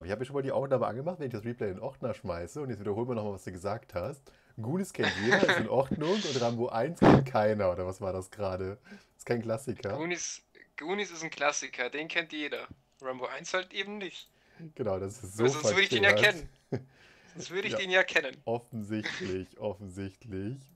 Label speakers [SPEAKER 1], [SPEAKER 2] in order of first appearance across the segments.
[SPEAKER 1] Ich habe mir schon mal die Aufnahme angemacht, wenn ich das Replay in den Ordner schmeiße und jetzt wiederholen wir nochmal, was du gesagt hast. Goonies kennt jeder, ist in Ordnung und Rambo 1 kennt keiner, oder was war das gerade? Ist kein Klassiker.
[SPEAKER 2] Goonies, Goonies ist ein Klassiker, den kennt jeder. Rambo 1 halt eben nicht.
[SPEAKER 1] Genau, das ist
[SPEAKER 2] Weil
[SPEAKER 1] so
[SPEAKER 2] sonst würde ich den ja
[SPEAKER 1] verkehrt.
[SPEAKER 2] kennen. Sonst würde ich
[SPEAKER 1] Ja,
[SPEAKER 2] den ja kennen.
[SPEAKER 1] offensichtlich, offensichtlich.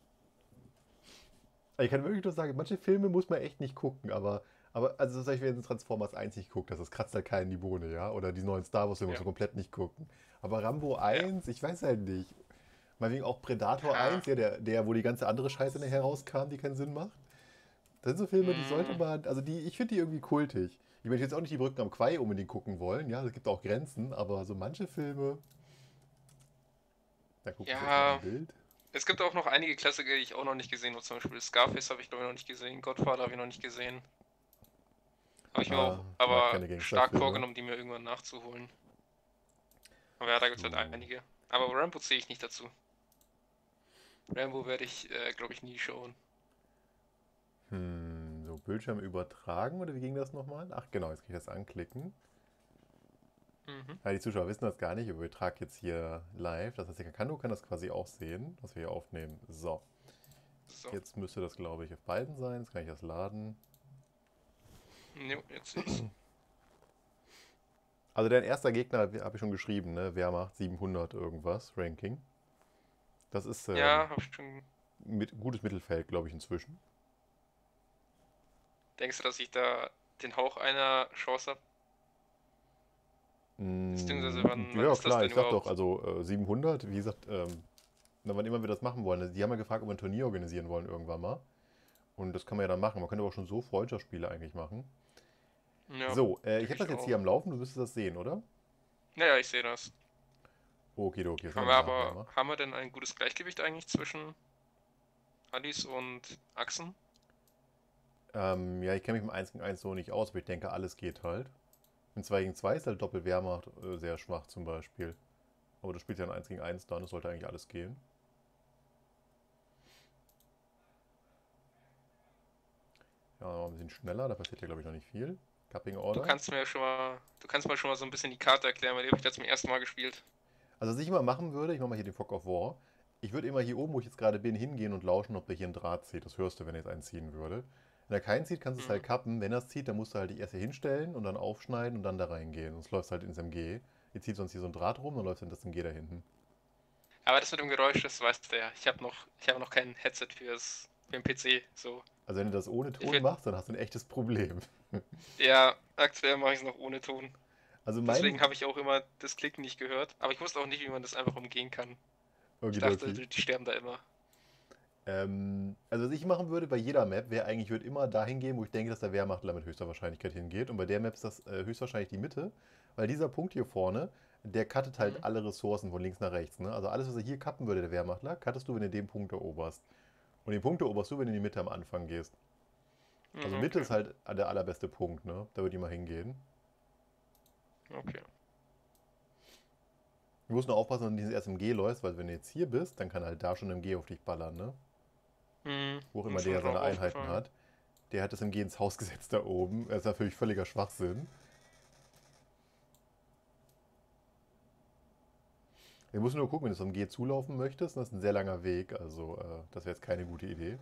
[SPEAKER 1] Ich kann wirklich nur sagen, manche Filme muss man echt nicht gucken, aber also zum Beispiel, wenn Transformers 1 nicht guckt, das kratzt halt keinen in die Bohne, ja? Oder die neuen Star Wars Filme muss
[SPEAKER 2] Ja,
[SPEAKER 1] man komplett nicht gucken. Aber Rambo
[SPEAKER 2] ja.
[SPEAKER 1] 1, ich weiß halt nicht. Meinetwegen auch Predator
[SPEAKER 2] Ha.
[SPEAKER 1] 1, ja, wo die ganze andere Scheiße nachher rauskam, die keinen Sinn macht. Das sind so Filme, die sollte
[SPEAKER 2] Mm,
[SPEAKER 1] man, also ich finde die irgendwie kultig. Ich möchte jetzt auch nicht die Brücken am Quai unbedingt gucken wollen, ja, es gibt auch Grenzen, aber so manche Filme, da gucke ich jetzt mal ein
[SPEAKER 2] ja,
[SPEAKER 1] Bild.
[SPEAKER 2] es gibt auch noch einige Klassiker, die ich auch noch nicht gesehen habe. Zum Beispiel Scarface habe ich glaube ich noch nicht gesehen. Godfather habe ich noch nicht gesehen. Habe ich mir auch
[SPEAKER 1] Mag
[SPEAKER 2] aber
[SPEAKER 1] keine
[SPEAKER 2] stark
[SPEAKER 1] Gangsterfilme.
[SPEAKER 2] vorgenommen, die mir irgendwann nachzuholen. Aber ja, da gibt es halt
[SPEAKER 1] So.
[SPEAKER 2] einige. Aber Rambo zähle ich nicht dazu. Rambo werde ich, glaube ich, nie schauen.
[SPEAKER 1] So Bildschirm übertragen oder wie ging das nochmal? Ach genau, jetzt kann ich das anklicken.
[SPEAKER 2] Mhm.
[SPEAKER 1] Ja, die Zuschauer wissen das gar nicht, aber ich übertrage jetzt hier live. Das heißt, der Kakando kann das quasi auch sehen, was wir hier aufnehmen. So,
[SPEAKER 2] So.
[SPEAKER 1] jetzt müsste das, glaube ich, auf beiden sein. Jetzt kann ich das laden.
[SPEAKER 2] Jo, jetzt sehe ich's.
[SPEAKER 1] Also dein erster Gegner, habe ich schon geschrieben, ne? Wehrmacht 700 irgendwas, Ranking. Das ist
[SPEAKER 2] Ja, habe ich schon.
[SPEAKER 1] gutes Mittelfeld, glaube ich, inzwischen.
[SPEAKER 2] Denkst du, dass ich da den Hauch einer Chance habe? Beziehungsweise wann
[SPEAKER 1] Ja,
[SPEAKER 2] ist das
[SPEAKER 1] klar,
[SPEAKER 2] denn
[SPEAKER 1] ich sag doch,
[SPEAKER 2] überhaupt?
[SPEAKER 1] also 700, wie gesagt, na, wann immer wir das machen wollen. Also, die haben ja gefragt, ob wir ein Turnier organisieren wollen irgendwann mal. Und das kann man ja dann machen. Man könnte aber auch schon so Freundschaftsspiele eigentlich machen.
[SPEAKER 2] Ja,
[SPEAKER 1] So, ich
[SPEAKER 2] denke
[SPEAKER 1] habe
[SPEAKER 2] ich
[SPEAKER 1] das jetzt hier
[SPEAKER 2] auch.
[SPEAKER 1] am Laufen, du müsstest das sehen, oder?
[SPEAKER 2] Naja, ich sehe das.
[SPEAKER 1] Okay, das haben
[SPEAKER 2] Haben
[SPEAKER 1] wir
[SPEAKER 2] wir
[SPEAKER 1] nachher
[SPEAKER 2] aber,
[SPEAKER 1] mal.
[SPEAKER 2] haben wir denn ein gutes Gleichgewicht eigentlich zwischen Alice und Achsen?
[SPEAKER 1] Ja, ich kenne mich im 1 gegen 1 so nicht aus, aber ich denke, alles geht halt. Im 2 gegen 2 ist halt Doppelwehrmacht sehr schwach zum Beispiel. Aber du spielst ja ein 1 gegen 1 dann, das sollte eigentlich alles gehen. Ja, noch ein bisschen schneller, da passiert ja glaube ich noch nicht viel. Cupping Order.
[SPEAKER 2] Du kannst mir schon mal so ein bisschen die Karte erklären, weil die habe ich da zum ersten Mal gespielt.
[SPEAKER 1] Also was ich immer machen würde, ich mache mal hier den Fog of War. Ich würde immer hier oben, wo ich jetzt gerade bin, hingehen und lauschen, ob der hier einen Draht zieht. Das hörst du, wenn er jetzt einen ziehen würde. Wenn er keinen zieht, kannst du es halt
[SPEAKER 2] Mhm.
[SPEAKER 1] kappen. Wenn er es zieht, dann musst du halt dich erst hier hinstellen und dann aufschneiden und dann da reingehen. Sonst läufst du halt ins MG. Ihr zieht sonst hier so ein Draht rum, dann läuft in das MG da hinten.
[SPEAKER 2] Aber das mit dem Geräusch, das weißt du ja. Ich habe noch kein Headset für den PC. So.
[SPEAKER 1] Also wenn du das ohne
[SPEAKER 2] Ich
[SPEAKER 1] Ton
[SPEAKER 2] will,
[SPEAKER 1] machst, dann hast du ein echtes Problem.
[SPEAKER 2] ja, aktuell mache ich es noch ohne Ton.
[SPEAKER 1] Also
[SPEAKER 2] Deswegen
[SPEAKER 1] mein...
[SPEAKER 2] habe ich auch immer das Klicken nicht gehört. Aber ich wusste auch nicht, wie man das einfach umgehen kann. Ich dachte,
[SPEAKER 1] Okidoki.
[SPEAKER 2] die sterben da immer.
[SPEAKER 1] Also was ich machen würde bei jeder Map, wäre eigentlich, ich würde immer dahin gehen, wo ich denke, dass der Wehrmachtler mit höchster Wahrscheinlichkeit hingeht. Und bei der Map ist das höchstwahrscheinlich die Mitte, weil dieser Punkt hier vorne, der cuttet halt
[SPEAKER 2] Mhm.
[SPEAKER 1] alle Ressourcen von links nach rechts. Ne? Also alles, was er hier cutten würde, der Wehrmachtler, cuttest du, wenn du den Punkt eroberst. Und den Punkt eroberst du, wenn du in die Mitte am Anfang gehst. Also
[SPEAKER 2] Mhm,
[SPEAKER 1] Mitte
[SPEAKER 2] okay,
[SPEAKER 1] ist halt der allerbeste Punkt, ne? Da würde ich mal hingehen.
[SPEAKER 2] okay.
[SPEAKER 1] Du musst nur aufpassen, wenn du dieses erst im G läufst, weil wenn du jetzt hier bist, dann kann er halt da schon im G auf dich ballern, ne?
[SPEAKER 2] Mhm.
[SPEAKER 1] Wo auch immer
[SPEAKER 2] Ist mir
[SPEAKER 1] der
[SPEAKER 2] schon
[SPEAKER 1] seine
[SPEAKER 2] auch
[SPEAKER 1] Einheiten
[SPEAKER 2] aufgefallen.
[SPEAKER 1] hat. Der hat das MG ins Haus gesetzt da oben. Das ist natürlich völliger Schwachsinn. Wir müssen nur gucken, wenn du zum G zulaufen möchtest. Das ist ein sehr langer Weg, also das wäre jetzt keine gute Idee.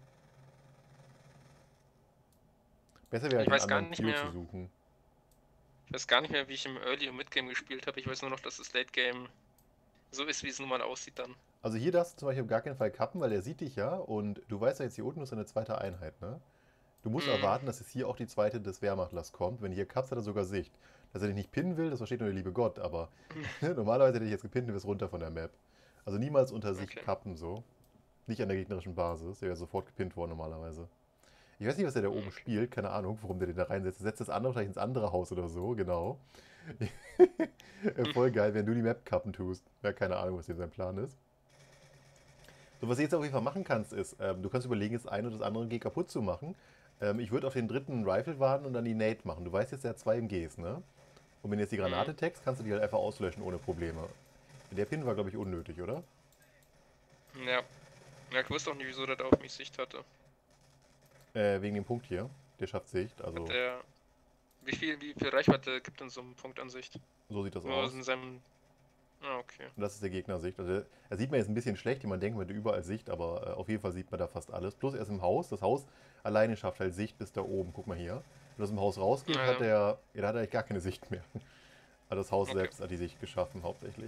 [SPEAKER 1] Besser wäre halt
[SPEAKER 2] Ich
[SPEAKER 1] den
[SPEAKER 2] weiß gar
[SPEAKER 1] anderen
[SPEAKER 2] nicht
[SPEAKER 1] Prio zu
[SPEAKER 2] mehr,
[SPEAKER 1] suchen.
[SPEAKER 2] ich weiß gar nicht mehr, wie ich im Early- und Mid-Game gespielt habe. Ich weiß nur noch, dass das Late-Game so ist, wie es nun mal aussieht dann.
[SPEAKER 1] Also hier darfst du zum Beispiel auf gar keinen Fall kappen, weil der sieht dich ja und du weißt ja jetzt hier unten ist eine zweite Einheit, ne? Du musst
[SPEAKER 2] Mhm.
[SPEAKER 1] erwarten, dass jetzt hier auch die zweite des Wehrmachtlers kommt. Wenn du hier kappst, hat er sogar Sicht. Dass er dich nicht pinnen will, das versteht nur der liebe Gott, aber normalerweise hätte ich jetzt gepinnt, du bist runter von der Map. Also niemals unter sich
[SPEAKER 2] Okay.
[SPEAKER 1] kappen so. Nicht an der gegnerischen Basis, der wäre sofort gepinnt worden normalerweise. Ich weiß nicht, was der da oben
[SPEAKER 2] Okay.
[SPEAKER 1] spielt, keine Ahnung, warum der den da reinsetzt. Er setzt das andere wahrscheinlich ins andere Haus oder so, genau. Voll geil, wenn du die Map kappen tust. Ja, keine Ahnung, was hier sein Plan ist. So, was du jetzt auf jeden Fall machen kannst, ist, du kannst überlegen, das eine oder das andere G kaputt zu machen. Ich würde auf den dritten Rifle warten und dann die Nate machen. Du weißt jetzt, der hat zwei MGs, ne? Und wenn du jetzt die
[SPEAKER 2] Mhm.
[SPEAKER 1] Granate text, kannst du die halt einfach auslöschen ohne Probleme. Der Pin war, glaube ich, unnötig, oder?
[SPEAKER 2] Ja. Ja, ich wusste auch nicht, wieso der da auf mich Sicht hatte.
[SPEAKER 1] Wegen dem Punkt hier. Der schafft Sicht,
[SPEAKER 2] Hat
[SPEAKER 1] also
[SPEAKER 2] der. Wie viel Reichweite gibt denn so ein Punkt an Sicht?
[SPEAKER 1] So sieht das
[SPEAKER 2] Nur
[SPEAKER 1] aus.
[SPEAKER 2] in seinem. Ah, okay.
[SPEAKER 1] Und das ist der Gegnersicht. Also er sieht man jetzt ein bisschen schlecht, wie man denkt, man hat überall Sicht, aber auf jeden Fall sieht man da fast alles. Plus er ist im Haus. Das Haus alleine schafft halt Sicht bis da oben. Guck mal hier. Wenn er aus dem Haus rausgeht, hat
[SPEAKER 2] Also,
[SPEAKER 1] er, ja, da hat er eigentlich gar keine Sicht mehr. Aber das Haus
[SPEAKER 2] okay.
[SPEAKER 1] selbst hat die Sicht geschaffen, hauptsächlich.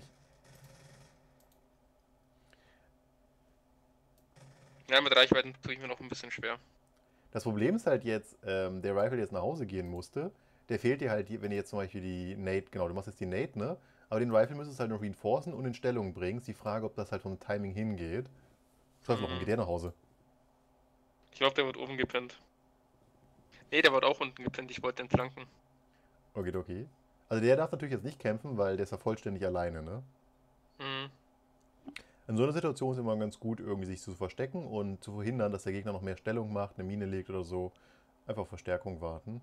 [SPEAKER 2] Ja, mit Reichweiten tue ich mir noch ein bisschen schwer.
[SPEAKER 1] Das Problem ist halt jetzt, der Rifle jetzt nach Hause gehen musste, der fehlt dir halt, wenn du jetzt zum Beispiel die Nate, genau, du machst jetzt die Nate, ne? Aber den Rifle müsstest du halt noch reinforcen und in Stellung bringen. Ist die Frage, ob das halt vom Timing hingeht. Teufel, warum geht
[SPEAKER 2] Hm.
[SPEAKER 1] der nach Hause?
[SPEAKER 2] Ich glaube, der wird oben gepinnt. Nee, der wird auch unten gepinnt. Ich wollte den flanken.
[SPEAKER 1] Okay, okay. Also der darf natürlich jetzt nicht kämpfen, weil der ist ja vollständig alleine, ne?
[SPEAKER 2] Hm.
[SPEAKER 1] In so einer Situation ist immer ganz gut, irgendwie sich zu verstecken und zu verhindern, dass der Gegner noch mehr Stellung macht, eine Mine legt oder so. Einfach auf Verstärkung warten.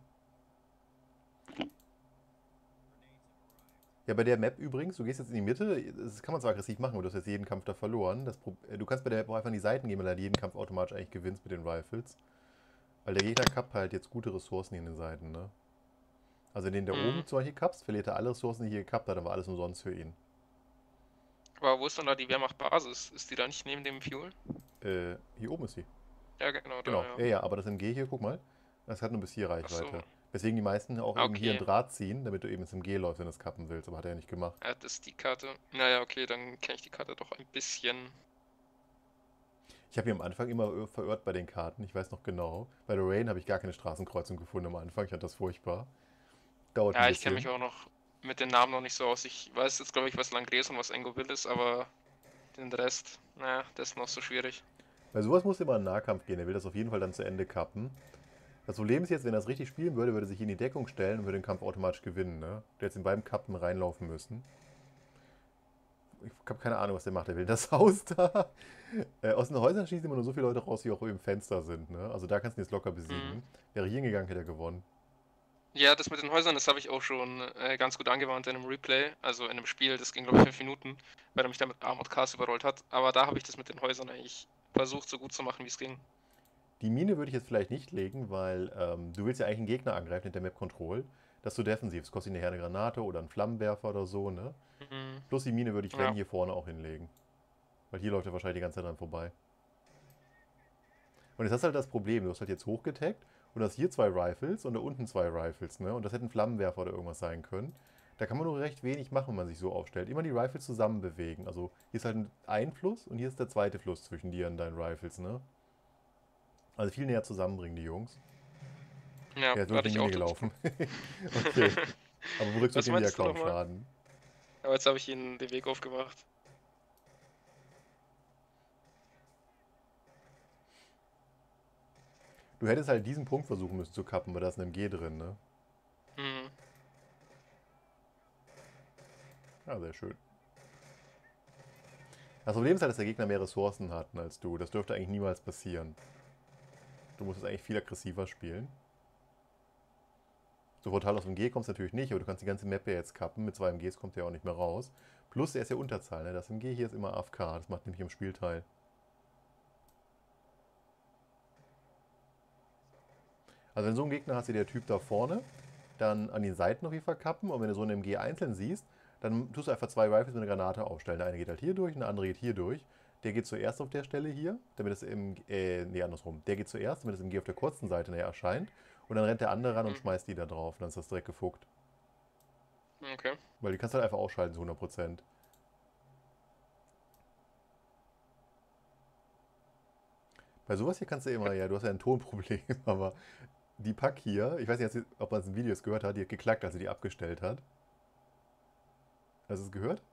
[SPEAKER 1] Ja, bei der Map übrigens, du gehst jetzt in die Mitte, das kann man zwar aggressiv machen, aber du hast jetzt jeden Kampf da verloren. Du kannst bei der Map auch einfach an die Seiten gehen, weil du halt jeden Kampf automatisch eigentlich gewinnst mit den Rifles. Weil der Gegner kappt halt jetzt gute Ressourcen in den Seiten, ne? Also den der
[SPEAKER 2] Hm.
[SPEAKER 1] oben zum Beispiel kappst, verliert er alle Ressourcen, die hier gekappt hat, dann war alles umsonst für ihn.
[SPEAKER 2] Aber wo ist denn da die Wehrmacht-Basis? Ist die da nicht neben dem Fuel?
[SPEAKER 1] Hier oben ist sie.
[SPEAKER 2] Ja, genau, da,
[SPEAKER 1] Genau,
[SPEAKER 2] ja.
[SPEAKER 1] ja, ja, aber das MG hier, guck mal, das hat nur bis hier
[SPEAKER 2] Ach so.
[SPEAKER 1] Reichweite. Weswegen die meisten auch
[SPEAKER 2] Ah,
[SPEAKER 1] eben hier einen
[SPEAKER 2] okay.
[SPEAKER 1] Draht ziehen, damit du eben ins MG läufst, wenn du es kappen willst, aber hat er ja nicht gemacht.
[SPEAKER 2] Ja, das ist die Karte. Naja, okay, dann kenne ich die Karte doch ein bisschen.
[SPEAKER 1] Ich habe hier am Anfang immer verirrt bei den Karten, ich weiß noch genau. Bei der Rain habe ich gar keine Straßenkreuzung gefunden am Anfang, ich fand das furchtbar. Dauert ein
[SPEAKER 2] Ja, ich kenne mich
[SPEAKER 1] bisschen.
[SPEAKER 2] auch noch mit den Namen noch nicht so aus. Ich weiß jetzt, glaube ich, was Langres und was Engoville ist, aber den Rest, naja, das ist noch so schwierig.
[SPEAKER 1] Bei sowas muss immer in den Nahkampf gehen, er will das auf jeden Fall dann zu Ende kappen. Das Problem ist jetzt, wenn er es richtig spielen würde, würde er sich in die Deckung stellen und würde den Kampf automatisch gewinnen, ne? Der hätte jetzt in beim Kappen reinlaufen müssen. Ich habe keine Ahnung, was der macht. Der will in das Haus da. Aus den Häusern schießen immer nur so viele Leute raus, wie auch im Fenster sind, ne? Also da kannst du ihn jetzt locker
[SPEAKER 2] Hm.
[SPEAKER 1] besiegen. Wäre hier hingegangen, hätte er gewonnen.
[SPEAKER 2] Ja, das mit den Häusern, das habe ich auch schon ganz gut angewandt in einem Replay, also in einem Spiel, das ging glaube ich 5 Minuten, weil er mich da mit Arm und Cast überrollt hat. Aber da habe ich das mit den Häusern eigentlich versucht, so gut zu machen, wie es ging.
[SPEAKER 1] Die Mine würde ich jetzt vielleicht nicht legen, weil du willst ja eigentlich einen Gegner angreifen mit der Map Control. Das ist so defensiv. Es kostet ihn nachher eine Granate oder einen Flammenwerfer oder so, ne?
[SPEAKER 2] Mhm.
[SPEAKER 1] Plus die Mine würde ich, wenn,
[SPEAKER 2] Ja,
[SPEAKER 1] hier vorne auch hinlegen. Weil hier läuft er wahrscheinlich die ganze Zeit dran vorbei. Und jetzt hast du halt das Problem, du hast halt jetzt hochgetaggt und hast hier zwei Rifles und da unten zwei Rifles, ne? Und das hätte ein Flammenwerfer oder irgendwas sein können. Da kann man nur recht wenig machen, wenn man sich so aufstellt. Immer die Rifles zusammen bewegen. Also hier ist halt ein Fluss und hier ist der zweite Fluss zwischen dir und deinen Rifles, ne? Also viel näher zusammenbringen, die Jungs.
[SPEAKER 2] ja,
[SPEAKER 1] Ja, jetzt bin ich
[SPEAKER 2] werde
[SPEAKER 1] in die
[SPEAKER 2] ich
[SPEAKER 1] Mine
[SPEAKER 2] auch dazu.
[SPEAKER 1] gelaufen. Okay. Aber berücksichtigt
[SPEAKER 2] Was
[SPEAKER 1] ihm ja
[SPEAKER 2] meinst du
[SPEAKER 1] kaum
[SPEAKER 2] nochmal?
[SPEAKER 1] Schaden.
[SPEAKER 2] Aber jetzt habe ich Ihnen den Weg aufgemacht.
[SPEAKER 1] Du hättest halt diesen Punkt versuchen müssen zu kappen, weil da ist ein MG drin, ne?
[SPEAKER 2] Mhm.
[SPEAKER 1] Ja, sehr schön. Das Problem ist halt, dass der Gegner mehr Ressourcen hat als du. Das dürfte eigentlich niemals passieren. Du musst es eigentlich viel aggressiver spielen. So Vorteil aus dem G kommst du natürlich nicht, aber du kannst die ganze Map ja jetzt kappen. Mit zwei MGs kommt der auch nicht mehr raus. Plus, er ist ja Unterzahl, ne? Das MG hier ist immer AFK. Das macht nämlich im Spiel teil. Also wenn so ein Gegner hast wie der Typ da vorne, dann an den Seiten auf jeden Fall kappen. Und wenn du so einen MG einzeln siehst, dann tust du einfach zwei Rifles mit einer Granate aufstellen. Der eine geht halt hier durch und der andere geht hier durch. Der geht zuerst auf der Stelle hier, damit es nee, andersrum. Der geht zuerst, damit das MG auf der kurzen Seite näher erscheint. Und dann rennt der andere ran und
[SPEAKER 2] Mhm.
[SPEAKER 1] schmeißt die da drauf. Dann ist das direkt gefuckt.
[SPEAKER 2] Okay.
[SPEAKER 1] Weil die kannst du halt einfach ausschalten zu 100%. Bei sowas hier kannst du immer, ja, du hast ja ein Tonproblem, aber die Pack hier, ich weiß nicht, ob man es in Videos gehört hat, die hat geklackt, als sie die abgestellt hat. Hast du es gehört?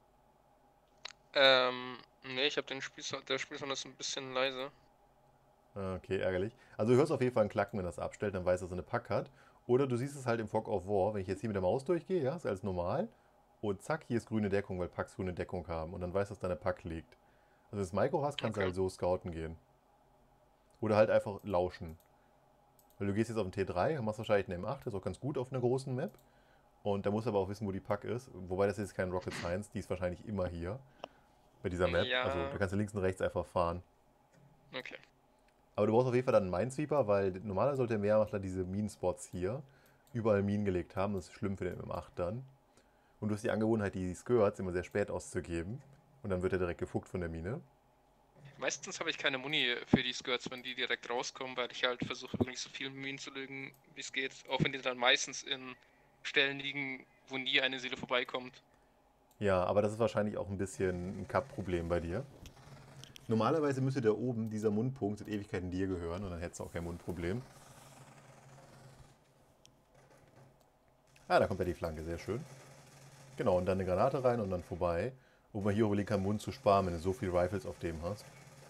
[SPEAKER 2] Nee, ich habe den Spielsound, der Spielsound ist ein bisschen leise.
[SPEAKER 1] Ah, okay, ärgerlich. Also du hörst auf jeden Fall ein Klacken, wenn das abstellt, dann weißt du, dass er eine Pack hat. Oder du siehst es halt im Fog of War, wenn ich jetzt hier mit der Maus durchgehe, ja, ist alles normal. Und zack, hier ist grüne Deckung, weil Packs grüne Deckung haben. Und dann weißt du, dass da eine Pack liegt. Also wenn du das Micro hast, kannst du
[SPEAKER 2] Okay.
[SPEAKER 1] halt so scouten gehen. Oder halt einfach lauschen. Weil du gehst jetzt auf den T3, machst wahrscheinlich eine M8, ist auch ganz gut auf einer großen Map. Und da musst du aber auch wissen, wo die Pack ist. Wobei das ist kein Rocket Science, die ist wahrscheinlich immer hier bei dieser Map. Also da
[SPEAKER 2] Ja,
[SPEAKER 1] kannst du links und rechts einfach fahren.
[SPEAKER 2] okay.
[SPEAKER 1] Aber du brauchst auf jeden Fall dann einen Minesweeper, weil normalerweise sollte der Mehrmachtler diese Minenspots hier überall Minen gelegt haben. Das ist schlimm für den M8 dann. Und du hast die Angewohnheit, die Skirts immer sehr spät auszugeben. Und dann wird er direkt gefuckt von der Mine.
[SPEAKER 2] Meistens habe ich keine Muni für die Skirts, wenn die direkt rauskommen, weil ich halt versuche, wirklich so viel Minen zu legen, wie es geht. Auch wenn die dann meistens in Stellen liegen, wo nie eine Seele vorbeikommt.
[SPEAKER 1] Ja, aber das ist wahrscheinlich auch ein bisschen ein Cup-Problem bei dir. Normalerweise müsste da oben, dieser Mundpunkt, seit Ewigkeiten dir gehören und dann hättest du auch kein Mundproblem. Ah, da kommt ja die Flanke, sehr schön. Genau, und dann eine Granate rein und dann vorbei. Wo man hier überlegen kann, Mund zu sparen, wenn du so viele Rifles auf dem hast.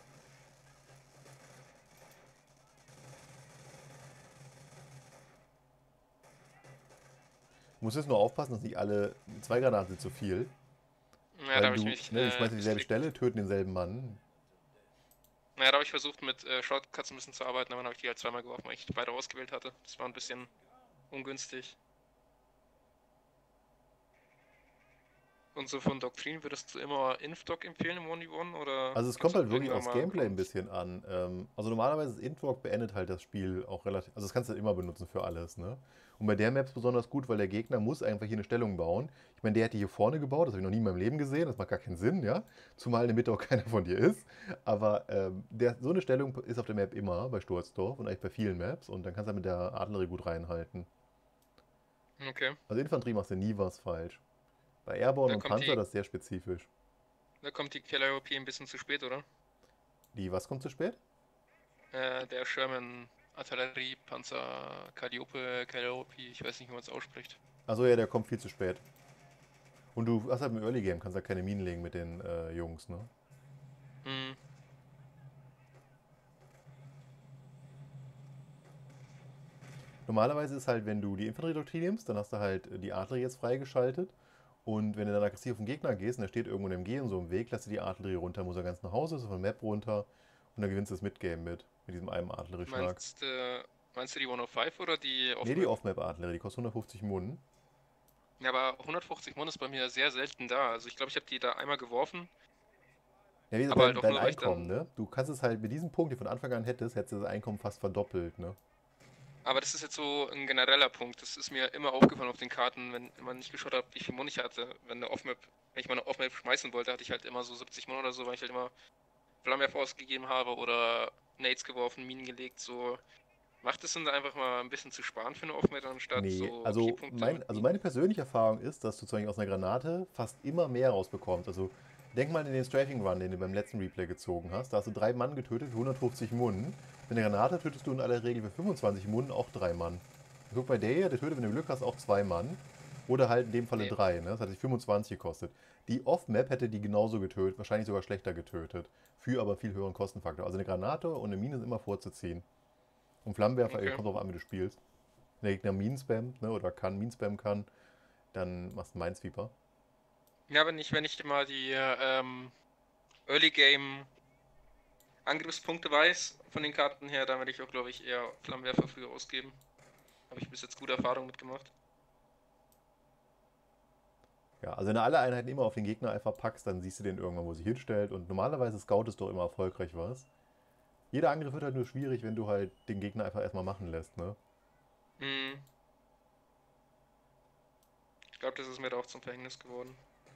[SPEAKER 1] Du musst jetzt nur aufpassen, dass nicht alle. Zwei Granaten sind zu viel.
[SPEAKER 2] Ja, da
[SPEAKER 1] Weil
[SPEAKER 2] habe ich
[SPEAKER 1] du,
[SPEAKER 2] mich
[SPEAKER 1] ne, du schmeißt in dieselbe
[SPEAKER 2] verstrickt.
[SPEAKER 1] Stelle, töten denselben Mann.
[SPEAKER 2] Naja, da habe ich versucht, mit Shortcuts ein bisschen zu arbeiten, aber dann habe ich die halt zweimal geworfen, weil ich beide ausgewählt hatte. Das war ein bisschen ungünstig. Und so von Doktrin würdest du immer Inf-Doc empfehlen im 1v1 oder
[SPEAKER 1] Also es
[SPEAKER 2] gibt
[SPEAKER 1] kommt
[SPEAKER 2] es auch
[SPEAKER 1] halt wirklich
[SPEAKER 2] irgendwann
[SPEAKER 1] aufs
[SPEAKER 2] mal einen
[SPEAKER 1] Gameplay ein
[SPEAKER 2] Grund?
[SPEAKER 1] bisschen an. Also normalerweise ist Introck beendet halt das Spiel auch relativ. Also das kannst du halt immer benutzen für alles, ne? Und bei der Map ist besonders gut, weil der Gegner muss einfach hier eine Stellung bauen. Ich meine, der hat die hier vorne gebaut, das habe ich noch nie in meinem Leben gesehen, das macht gar keinen Sinn, ja? Zumal in der Mitte auch keiner von dir ist. Aber so eine Stellung ist auf der Map immer bei Sturzdorf und eigentlich bei vielen Maps und dann kannst du halt mit der Artillerie gut reinhalten.
[SPEAKER 2] Okay.
[SPEAKER 1] Also Infanterie machst du nie was falsch. Bei Airborne
[SPEAKER 2] Da
[SPEAKER 1] und
[SPEAKER 2] kommt
[SPEAKER 1] Panzer,
[SPEAKER 2] die,
[SPEAKER 1] das ist sehr spezifisch.
[SPEAKER 2] da kommt die Killer-OP ein bisschen zu spät, oder?
[SPEAKER 1] Die, was kommt zu spät?
[SPEAKER 2] Der Sherman Artilleriepanzer Calliope, Calliope, ich weiß nicht, wie man es ausspricht.
[SPEAKER 1] Achso, ja, der kommt viel zu spät. Und du hast halt im Early Game, kannst halt keine Minen legen mit den Jungs, ne?
[SPEAKER 2] Hm,
[SPEAKER 1] Normalerweise ist halt, wenn du die Infanteriedoktrin nimmst, dann hast du halt die Artillerie jetzt freigeschaltet. Und wenn du dann aggressiv auf den Gegner gehst und der steht irgendwo im Gehen, so im Weg, lass dir die Artillerie runter, muss er ganz nach Hause, ist von der Map runter und dann gewinnst du das Midgame mit diesem einen Artillerieschlag.
[SPEAKER 2] meinst, meinst du die 105 oder die
[SPEAKER 1] Ne, die
[SPEAKER 2] Off-Map?
[SPEAKER 1] Off-Map-Artillerie, die kostet 150 Munden.
[SPEAKER 2] Ja, aber 150 Mon ist bei mir sehr selten da. Also ich glaube, ich habe die da einmal geworfen,
[SPEAKER 1] Ja, wie gesagt,
[SPEAKER 2] aber halt auch
[SPEAKER 1] dein
[SPEAKER 2] nur, weil ich
[SPEAKER 1] Einkommen,
[SPEAKER 2] dann.
[SPEAKER 1] ne? Du kannst es halt mit diesem Punkt, den du von Anfang an hättest du das Einkommen fast verdoppelt, ne?
[SPEAKER 2] Aber das ist jetzt so ein genereller Punkt. Das ist mir immer aufgefallen auf den Karten, wenn man nicht geschaut hat, wie viel Mon ich hatte. Wenn ich mal eine Off-Map schmeißen wollte, hatte ich halt immer so 70 Mon oder so, weil ich halt immer Flammenwerfer ausgegeben habe oder Nades geworfen, Minen gelegt, so. Macht es Sinn, da einfach mal ein bisschen zu sparen für eine Off-Map, anstatt
[SPEAKER 1] Nee,
[SPEAKER 2] so
[SPEAKER 1] also,
[SPEAKER 2] Keypunkte mit
[SPEAKER 1] also
[SPEAKER 2] Minen?
[SPEAKER 1] meine persönliche Erfahrung ist, dass du zum Beispiel aus einer Granate fast immer mehr rausbekommst. Also denk mal in den Strafing Run, den du beim letzten Replay gezogen hast. Da hast du 3 Mann getötet für 150 Munden. Mit einer Granate tötest du in aller Regel für 25 Munden auch 3 Mann. Guck bei der hier, der tötet, wenn du Glück hast, auch 2 Mann. Oder halt in dem Falle
[SPEAKER 2] Nee.
[SPEAKER 1] 3, ne? Das hat sich 25 gekostet. Die Off-Map hätte die genauso getötet, wahrscheinlich sogar schlechter getötet. Für aber viel höheren Kostenfaktor. Also eine Granate und eine Mine sind immer vorzuziehen. Und Flammenwerfer,
[SPEAKER 2] Okay.
[SPEAKER 1] kommt drauf an, wie du spielst. Wenn der Gegner Minen spammt, ne, oder Minen spammen kann, dann machst du einen Minesweeper.
[SPEAKER 2] Ja, wenn ich mal die Early Game Angriffspunkte weiß von den Karten her, dann werde ich auch, glaube ich, eher Flammenwerfer früher ausgeben. Habe ich bis jetzt gute Erfahrungen mitgemacht.
[SPEAKER 1] Ja, also wenn du alle Einheiten immer auf den Gegner einfach packst, dann siehst du den irgendwann, wo er sich hinstellt. Und normalerweise scoutest du immer erfolgreich was. Jeder Angriff wird halt nur schwierig, wenn du halt den Gegner einfach erstmal machen lässt, ne?
[SPEAKER 2] Hm, ich glaube, das ist mir da auch zum Verhängnis geworden.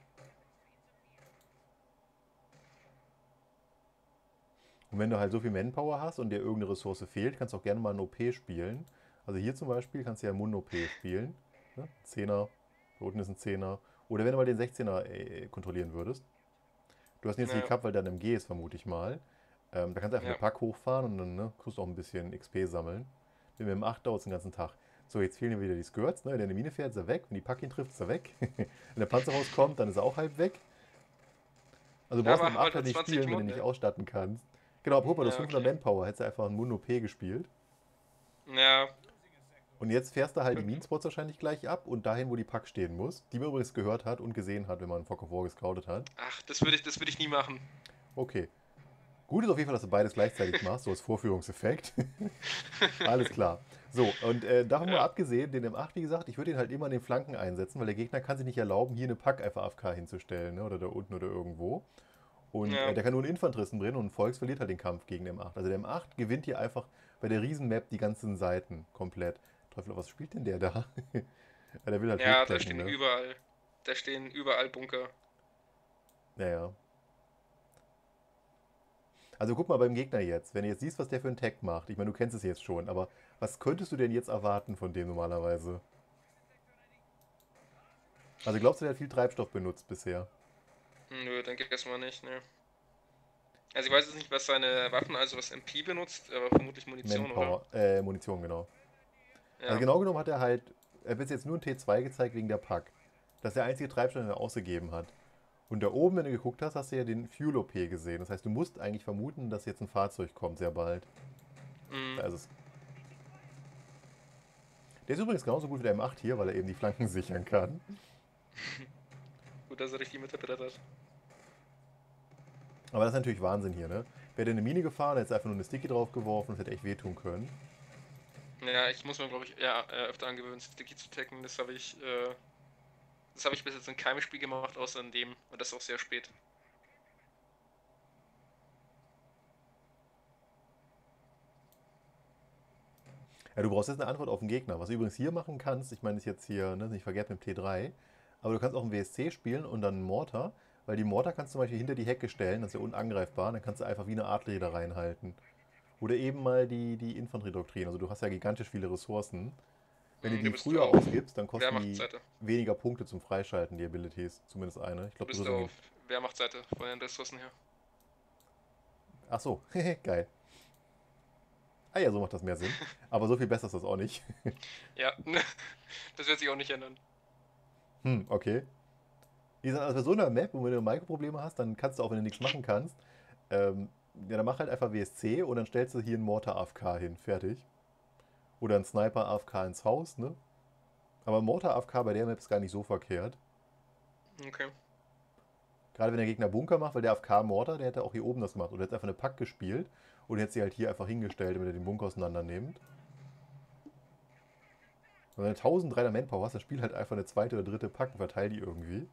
[SPEAKER 1] Und wenn du halt so viel Manpower hast und dir irgendeine Ressource fehlt, kannst du auch gerne mal ein OP spielen. Also hier zum Beispiel kannst du ja Mun-OP spielen. Ne? 10er, da unten ist ein 10er. Oder wenn du mal den 16er kontrollieren würdest. Du hast ihn jetzt nicht
[SPEAKER 2] Ja,
[SPEAKER 1] gehabt, weil der im G ist, vermute ich mal. Da kannst du einfach
[SPEAKER 2] ja.
[SPEAKER 1] eine Pack hochfahren und dann ne, kannst du auch ein bisschen XP sammeln. Mit dem M8 dauert es den ganzen Tag. So, jetzt fehlen dir wieder die Skirts. Ne? Wenn der eine Mine fährt, ist er weg. Wenn die Pack ihn trifft, ist er weg. Wenn der Panzer rauskommt, dann ist er auch halb weg. Also du
[SPEAKER 2] Ja,
[SPEAKER 1] brauchst mit
[SPEAKER 2] aber
[SPEAKER 1] dem
[SPEAKER 2] halt
[SPEAKER 1] 8
[SPEAKER 2] nur
[SPEAKER 1] nicht
[SPEAKER 2] 20
[SPEAKER 1] spielen, wenn du
[SPEAKER 2] Mon,
[SPEAKER 1] nicht
[SPEAKER 2] ne?
[SPEAKER 1] ausstatten kannst. Genau, guck mal, du hast
[SPEAKER 2] Ja,
[SPEAKER 1] 500
[SPEAKER 2] okay.
[SPEAKER 1] Manpower, hättest du einfach einen Mun OP gespielt.
[SPEAKER 2] Ja,
[SPEAKER 1] Und jetzt fährst du halt die Minenspots wahrscheinlich gleich ab und dahin, wo die Pack stehen muss. Die man übrigens gehört hat und gesehen hat, wenn man Fog of War gescoutet hat.
[SPEAKER 2] ach, das würde ich nie machen.
[SPEAKER 1] Okay. Gut ist auf jeden Fall, dass du beides gleichzeitig machst, so als Vorführungseffekt. Alles klar. So, und davon mal
[SPEAKER 2] Ja,
[SPEAKER 1] abgesehen, den M8, wie gesagt, ich würde ihn halt immer an den Flanken einsetzen, weil der Gegner kann sich nicht erlauben, hier eine Pack einfach AFK hinzustellen, ne? Oder da unten oder irgendwo. Und
[SPEAKER 2] ja.
[SPEAKER 1] der kann nur einen Infanteristen bringen und ein Volks verliert halt den Kampf gegen den M8. Also der M8 gewinnt hier einfach bei der Riesenmap die ganzen Seiten komplett. Teufel, was spielt denn der da? Ja, der will halt
[SPEAKER 2] Ja, da
[SPEAKER 1] hochklecken,
[SPEAKER 2] stehen
[SPEAKER 1] ne?
[SPEAKER 2] überall Da stehen überall Bunker.
[SPEAKER 1] Naja. Also guck mal beim Gegner jetzt, wenn du jetzt siehst, was der für einen Tag macht. Ich meine, du kennst es jetzt schon, aber was könntest du denn jetzt erwarten von dem normalerweise? Also glaubst du, der hat viel Treibstoff benutzt bisher?
[SPEAKER 2] Nö, denke ich erstmal nicht, ne. Also ich weiß jetzt nicht, was seine Waffen, also was MP benutzt, aber vermutlich Munition, oder?
[SPEAKER 1] Manpower, Munition, genau. Also
[SPEAKER 2] Ja.
[SPEAKER 1] genau genommen hat er halt, er wird jetzt nur ein T2 gezeigt wegen der Pack. Das ist der einzige Treibstoff, den er ausgegeben hat. Und da oben, wenn du geguckt hast, hast du ja den Fuel-OP gesehen. Das heißt, du musst eigentlich vermuten, dass jetzt ein Fahrzeug kommt, sehr bald.
[SPEAKER 2] Mhm.
[SPEAKER 1] Da ist es. Der ist übrigens genauso gut wie der M8 hier, weil er eben die Flanken sichern kann.
[SPEAKER 2] Gut, dass er richtig mitgebrettert hat.
[SPEAKER 1] Aber das ist natürlich Wahnsinn hier, ne? Wäre der eine Mine gefahren, hätte einfach nur eine Sticky drauf geworfen, das hätte echt wehtun können.
[SPEAKER 2] Ja, ich muss mir, glaube ich, eher öfter angewöhnen, Sticky zu tacken. Das habe ich bis jetzt in keinem Spiel gemacht, außer in dem. Und das auch sehr spät.
[SPEAKER 1] Ja, du brauchst jetzt eine Antwort auf den Gegner. Was du übrigens hier machen kannst, ich meine, ist jetzt hier, ne, nicht verkehrt mit dem T3, aber du kannst auch einen WSC spielen und dann einen Mortar, weil die Mortar kannst du zum Beispiel hinter die Hecke stellen, das ist ja unangreifbar, dann kannst du einfach wie eine Artillerie da reinhalten. Oder eben mal die Infanteriedoktrin, also du hast ja gigantisch viele Ressourcen. Wenn du
[SPEAKER 2] Du
[SPEAKER 1] die
[SPEAKER 2] bist
[SPEAKER 1] früher
[SPEAKER 2] auf
[SPEAKER 1] ausgibst, dann kosten die
[SPEAKER 2] Wehrmachtseite.
[SPEAKER 1] weniger Punkte zum Freischalten, die Abilities. Zumindest eine. Ich
[SPEAKER 2] Du
[SPEAKER 1] glaube, du
[SPEAKER 2] bist
[SPEAKER 1] wirst
[SPEAKER 2] auf
[SPEAKER 1] irgendwie.
[SPEAKER 2] Wehrmachtseite von den Ressourcen her.
[SPEAKER 1] Ach so, geil. Ah ja, so macht das mehr Sinn. Aber so viel besser ist das auch nicht.
[SPEAKER 2] Ja, das wird sich auch nicht ändern.
[SPEAKER 1] Okay. Wie gesagt, also bei so einer Map, wo du Microprobleme hast, dann kannst du auch, wenn du nichts machen kannst, ähm, ja, dann mach halt einfach WSC und dann stellst du hier einen Mortar AFK hin. Fertig. Oder einen Sniper AFK ins Haus, ne? Aber ein Mortar AFK bei der Map ist gar nicht so verkehrt.
[SPEAKER 2] Okay.
[SPEAKER 1] Gerade wenn der Gegner Bunker macht, weil der AFK-Mortar, der hätte auch hier oben das gemacht. Oder hätte einfach eine Pack gespielt und hätte sie halt hier einfach hingestellt, damit er den Bunker auseinander nimmt. Und wenn du 1300 Manpower hast, dann spiel halt einfach eine zweite oder dritte Pack und verteil die irgendwie.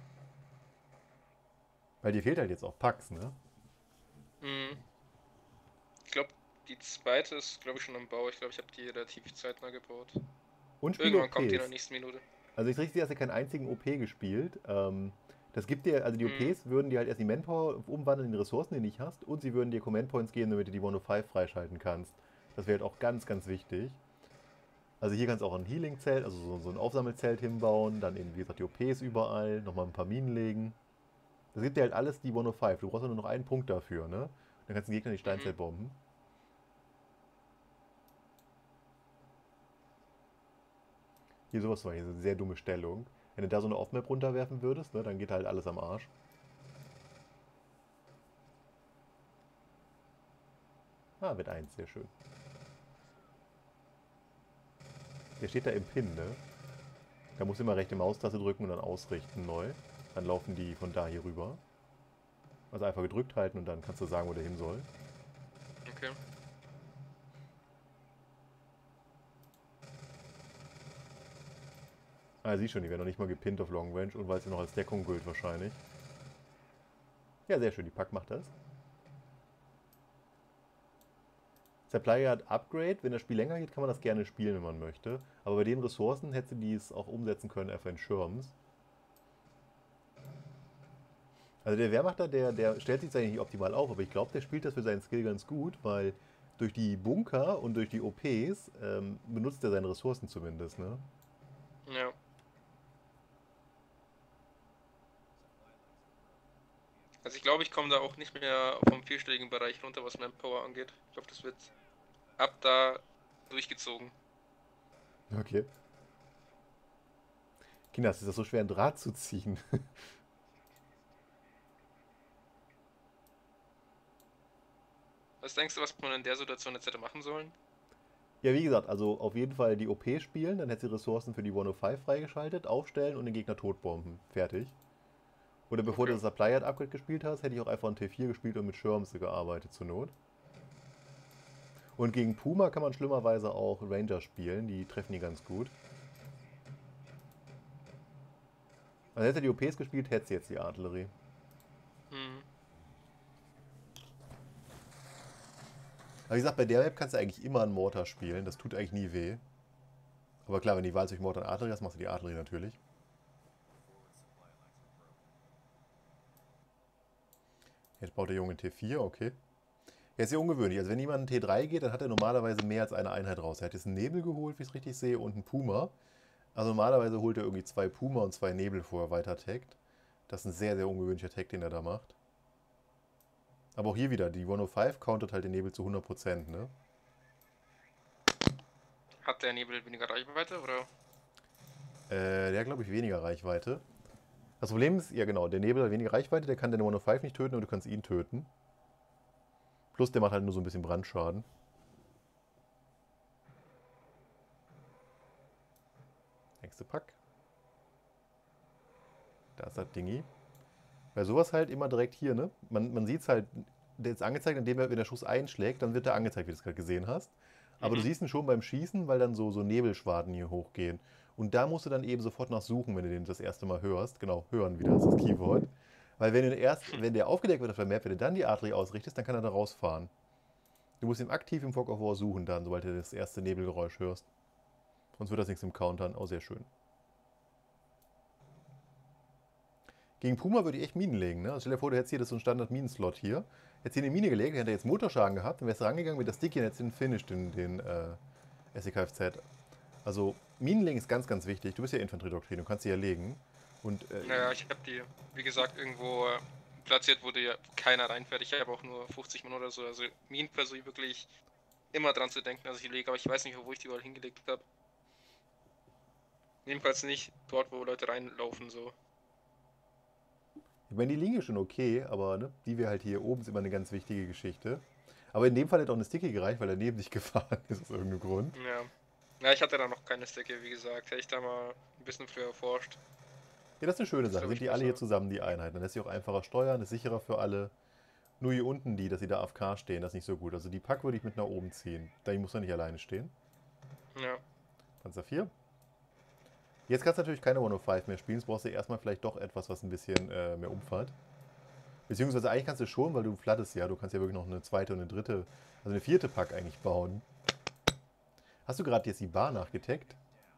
[SPEAKER 1] Weil dir fehlt halt jetzt auch Packs, ne?
[SPEAKER 2] Mhm. Ich glaube, die zweite ist, glaube ich, schon am Bau. Ich glaube, ich habe die relativ zeitnah gebaut.
[SPEAKER 1] Und spiel
[SPEAKER 2] Irgendwann kommt die in der
[SPEAKER 1] OPs.
[SPEAKER 2] nächsten Minute.
[SPEAKER 1] Also ich richtig, hast ja keinen einzigen OP gespielt. Das gibt dir, also die
[SPEAKER 2] Mhm.
[SPEAKER 1] OPs würden dir halt erst die Manpower umwandeln in die Ressourcen, die du nicht hast. Und sie würden dir Command Points geben, damit du die 105 freischalten kannst. Das wäre halt auch ganz, ganz wichtig. Also hier kannst du auch ein Healing-Zelt, also so ein Aufsammelzelt hinbauen. Dann eben, wie gesagt, die OPs überall. Nochmal ein paar Minen legen. Das gibt dir halt alles die 105. Du brauchst nur noch einen Punkt dafür, ne? Dann kannst du den Gegner die
[SPEAKER 2] Mhm.
[SPEAKER 1] Steinzeit bomben. Hier sowas war hier so eine sehr dumme Stellung. Wenn du da so eine Off-Map runterwerfen würdest, ne, dann geht halt alles am Arsch. Ah, wird eins, sehr schön. Der steht da im Pin, ne? Da musst du immer rechte Maustaste drücken und dann ausrichten neu. Dann laufen die von da hier rüber. Also einfach gedrückt halten und dann kannst du sagen, wo der hin soll.
[SPEAKER 2] Okay.
[SPEAKER 1] Ah, siehst schon, die werden noch nicht mal gepinnt auf Long Range und weil es ja noch als Deckung gilt wahrscheinlich. Ja, sehr schön, die Pack macht das. Supply hat Upgrade. Wenn das Spiel länger geht, kann man das gerne spielen, wenn man möchte. Aber bei den Ressourcen hätte die es auch umsetzen können, einfach in Schirms. Also der Wehrmachter, der stellt sich zwar nicht optimal auf, aber ich glaube, der spielt das für seinen Skill ganz gut, weil durch die Bunker und durch die OPs benutzt er seine Ressourcen zumindest, ne?
[SPEAKER 2] Ja. Also ich glaube, ich komme da auch nicht mehr vom vierstelligen Bereich runter, was Manpower angeht. Ich glaube, das wird ab da durchgezogen.
[SPEAKER 1] Okay. Kinder, es ist das so schwer, einen Draht zu ziehen.
[SPEAKER 2] Was denkst du, was man in der Situation jetzt hätte machen sollen?
[SPEAKER 1] Ja, wie gesagt, also auf jeden Fall die OP spielen, dann hätte sie Ressourcen für die 105 freigeschaltet, aufstellen und den Gegner totbomben. Fertig. Oder bevor du
[SPEAKER 2] Okay.
[SPEAKER 1] das Supplier Upgrade gespielt hast, hätte ich auch einfach ein T4 gespielt und mit Schirms gearbeitet zur Not. Und gegen Puma kann man schlimmerweise auch Ranger spielen, die treffen die ganz gut. Also hätte die OPs gespielt, hätte sie jetzt die Artillerie.
[SPEAKER 2] Mhm.
[SPEAKER 1] Aber wie gesagt, bei der Map kannst du eigentlich immer einen Mortar spielen, das tut eigentlich nie weh. Aber klar, wenn die Wahl zwischen Mortar und Artillerie hast, machst du die Artillerie natürlich. Jetzt baut der Junge T4, okay. Ja, ist ja ungewöhnlich. Also wenn jemand ein T3 geht, dann hat er normalerweise mehr als eine Einheit raus. Er hat jetzt einen Nebel geholt, wie ich es richtig sehe, und einen Puma. Also normalerweise holt er irgendwie 2 Puma und 2 Nebel, bevor er weiter taggt. Das ist ein sehr, sehr ungewöhnlicher Tag, den er da macht. Aber auch hier wieder, die 105 countert halt den Nebel zu 100%, ne?
[SPEAKER 2] Hat der Nebel weniger Reichweite, oder?
[SPEAKER 1] Der hat, glaube ich, weniger Reichweite. Das Problem ist, ja genau, der Nebel hat weniger Reichweite, der kann deine 105 nicht töten und du kannst ihn töten. Plus der macht halt nur so ein bisschen Brandschaden. Nächste Pack. Da ist das Dingi. Bei sowas halt immer direkt hier, ne? Man sieht es halt, der ist angezeigt, indem er, wenn der Schuss einschlägt, dann wird er angezeigt, wie du es gerade gesehen hast. Aber du siehst ihn schon beim Schießen, weil dann so Nebelschwaden hier hochgehen. Und da musst du dann eben sofort nach suchen, wenn du den das erste Mal hörst. Genau, hören wieder ist das Keyword. Weil wenn der aufgedeckt wird auf der Map, wenn du dann die Arterie ausrichtest, dann kann er da rausfahren. Du musst ihn aktiv im Fog of War suchen dann, sobald du das erste Nebelgeräusch hörst. Sonst wird das nichts im Countern. Auch sehr schön. Gegen Puma würde ich echt Minen legen, ne? Also stell dir vor, du hättest hier das so einen Standard-Minen-Slot hier. Hättest hier eine Mine gelegt, dann hätte er jetzt Motorschaden gehabt, dann wärst du rangegangen mit der Sticky und hättest den Finish, den SEKFZ. Also Minenlegen ist ganz, ganz wichtig. Du bist ja Infanteriedoktrin, du kannst sie ja legen. Und
[SPEAKER 2] Naja, ich habe die, wie gesagt, irgendwo platziert, wo ja keiner reinfährt. Ich habe auch nur 50 Minuten oder so. Also Minen versuche ich wirklich immer dran zu denken, dass ich lege, aber ich weiß nicht, wo ich die überall hingelegt habe. Jedenfalls nicht dort, wo Leute reinlaufen, so.
[SPEAKER 1] ich meine, die liegen ja schon okay, aber ne, die wäre halt hier oben ist immer eine ganz wichtige Geschichte. Aber in dem Fall hätte auch eine Sticky gereicht, weil er neben dich gefahren ist aus irgendeinem Grund.
[SPEAKER 2] Ja. Ja, ich hatte da noch keine Stecke, wie gesagt. Hätte ich da mal ein bisschen früher erforscht.
[SPEAKER 1] Ja, das ist eine schöne
[SPEAKER 2] Das
[SPEAKER 1] Sache.
[SPEAKER 2] glaube
[SPEAKER 1] Sind
[SPEAKER 2] ich
[SPEAKER 1] die alle hier
[SPEAKER 2] besser.
[SPEAKER 1] zusammen, die Einheiten? Dann lässt sich auch einfacher steuern, ist sicherer für alle. Nur hier unten die, dass sie da AFK stehen, das ist nicht so gut. Also die Pack würde ich mit nach oben ziehen. Da muss er nicht alleine stehen.
[SPEAKER 2] Ja.
[SPEAKER 1] Panzer 4. Jetzt kannst du natürlich keine 105 mehr spielen. Jetzt brauchst du erstmal vielleicht doch etwas, was ein bisschen mehr umfahrt. Beziehungsweise eigentlich kannst du schon, weil du flattest ja. Du kannst ja wirklich noch eine zweite und eine dritte, also eine vierte Pack eigentlich bauen. Hast du gerade jetzt die Bar nachgetaggt?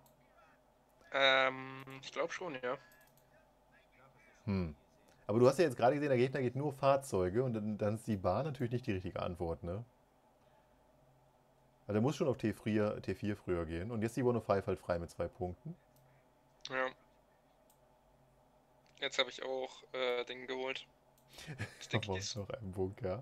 [SPEAKER 2] Ich glaube schon, ja.
[SPEAKER 1] Hm. Aber du hast ja jetzt gerade gesehen, der Gegner geht nur Fahrzeuge und dann ist die Bar natürlich nicht die richtige Antwort, ne? Also der muss schon auf T4 früher gehen. Und jetzt die 105 halt frei mit 2 Punkten.
[SPEAKER 2] Ja. Jetzt habe ich auch Ding geholt.
[SPEAKER 1] Aber
[SPEAKER 2] Stickies.
[SPEAKER 1] noch einen Bunker.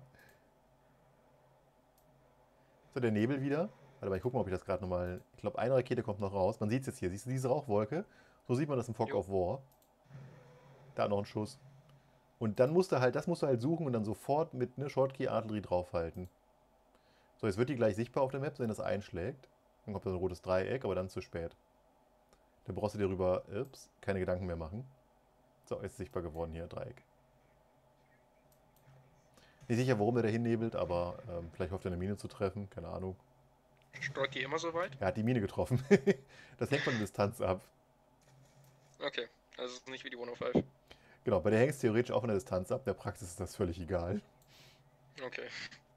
[SPEAKER 1] So, der Nebel wieder. Warte mal, ich gucke mal, ob ich das gerade nochmal. Ich glaube, eine Rakete kommt noch raus. Man sieht es jetzt hier. Siehst du diese Rauchwolke? So sieht man das im Fog
[SPEAKER 2] Jo.
[SPEAKER 1] of War. Da noch ein Schuss. Und dann musst du halt, das musst du halt suchen und dann sofort mit einer Shortkey-Artillerie draufhalten. So, jetzt wird die gleich sichtbar auf der Map, wenn das einschlägt. Dann kommt da so ein rotes Dreieck, aber dann zu spät. Dann brauchst du dir darüber, keine Gedanken mehr machen. So, ist sichtbar geworden hier, Dreieck. Nicht sicher, warum er da hinnebelt, aber vielleicht hofft er eine Mine zu treffen, keine Ahnung.
[SPEAKER 2] Streut die immer so weit?
[SPEAKER 1] Er hat die Mine getroffen. Das hängt von der Distanz ab.
[SPEAKER 2] Okay. Also es ist nicht wie die 105.
[SPEAKER 1] Genau, bei der hängt es theoretisch auch von der Distanz ab. Der Praxis ist das völlig egal.
[SPEAKER 2] Okay.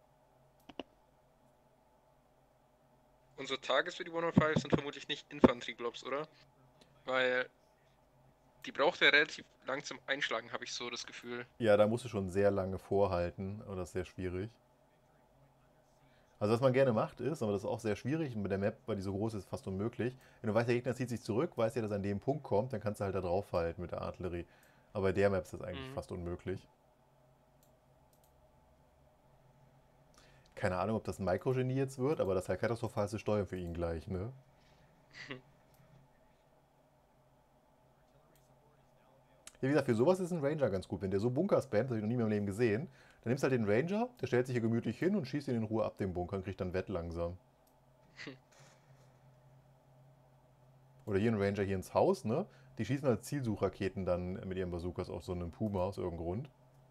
[SPEAKER 2] Unsere Targets für die 105 sind vermutlich nicht Infanterieblobs, oder? Weil die braucht ja relativ lang zum Einschlagen, habe ich so das Gefühl.
[SPEAKER 1] Ja, da musst du schon sehr lange vorhalten. Und das ist sehr schwierig. Also was man gerne macht ist, aber das ist auch sehr schwierig und mit der Map, weil die so groß ist, fast unmöglich. Wenn du weißt, der Gegner zieht sich zurück, weißt ja, dass er an dem Punkt kommt, dann kannst du halt da draufhalten mit der Artillerie. Aber bei der Map ist das eigentlich fast unmöglich. Keine Ahnung, ob das ein Microgenie jetzt wird, aber das ist halt katastrophal zu steuern für ihn gleich, ne? Ja, wie gesagt, für sowas ist ein Ranger ganz gut. Wenn der so Bunker spammt, das habe ich noch nie in meinem Leben gesehen, dann nimmst du halt den Ranger, der stellt sich hier gemütlich hin und schießt ihn in Ruhe ab dem Bunker und kriegt dann Wett langsam. Oder hier ein Ranger hier ins Haus, ne? Die schießen halt Zielsuchraketen dann mit ihren Bazookas auf so einen Puma aus irgendeinem Grund.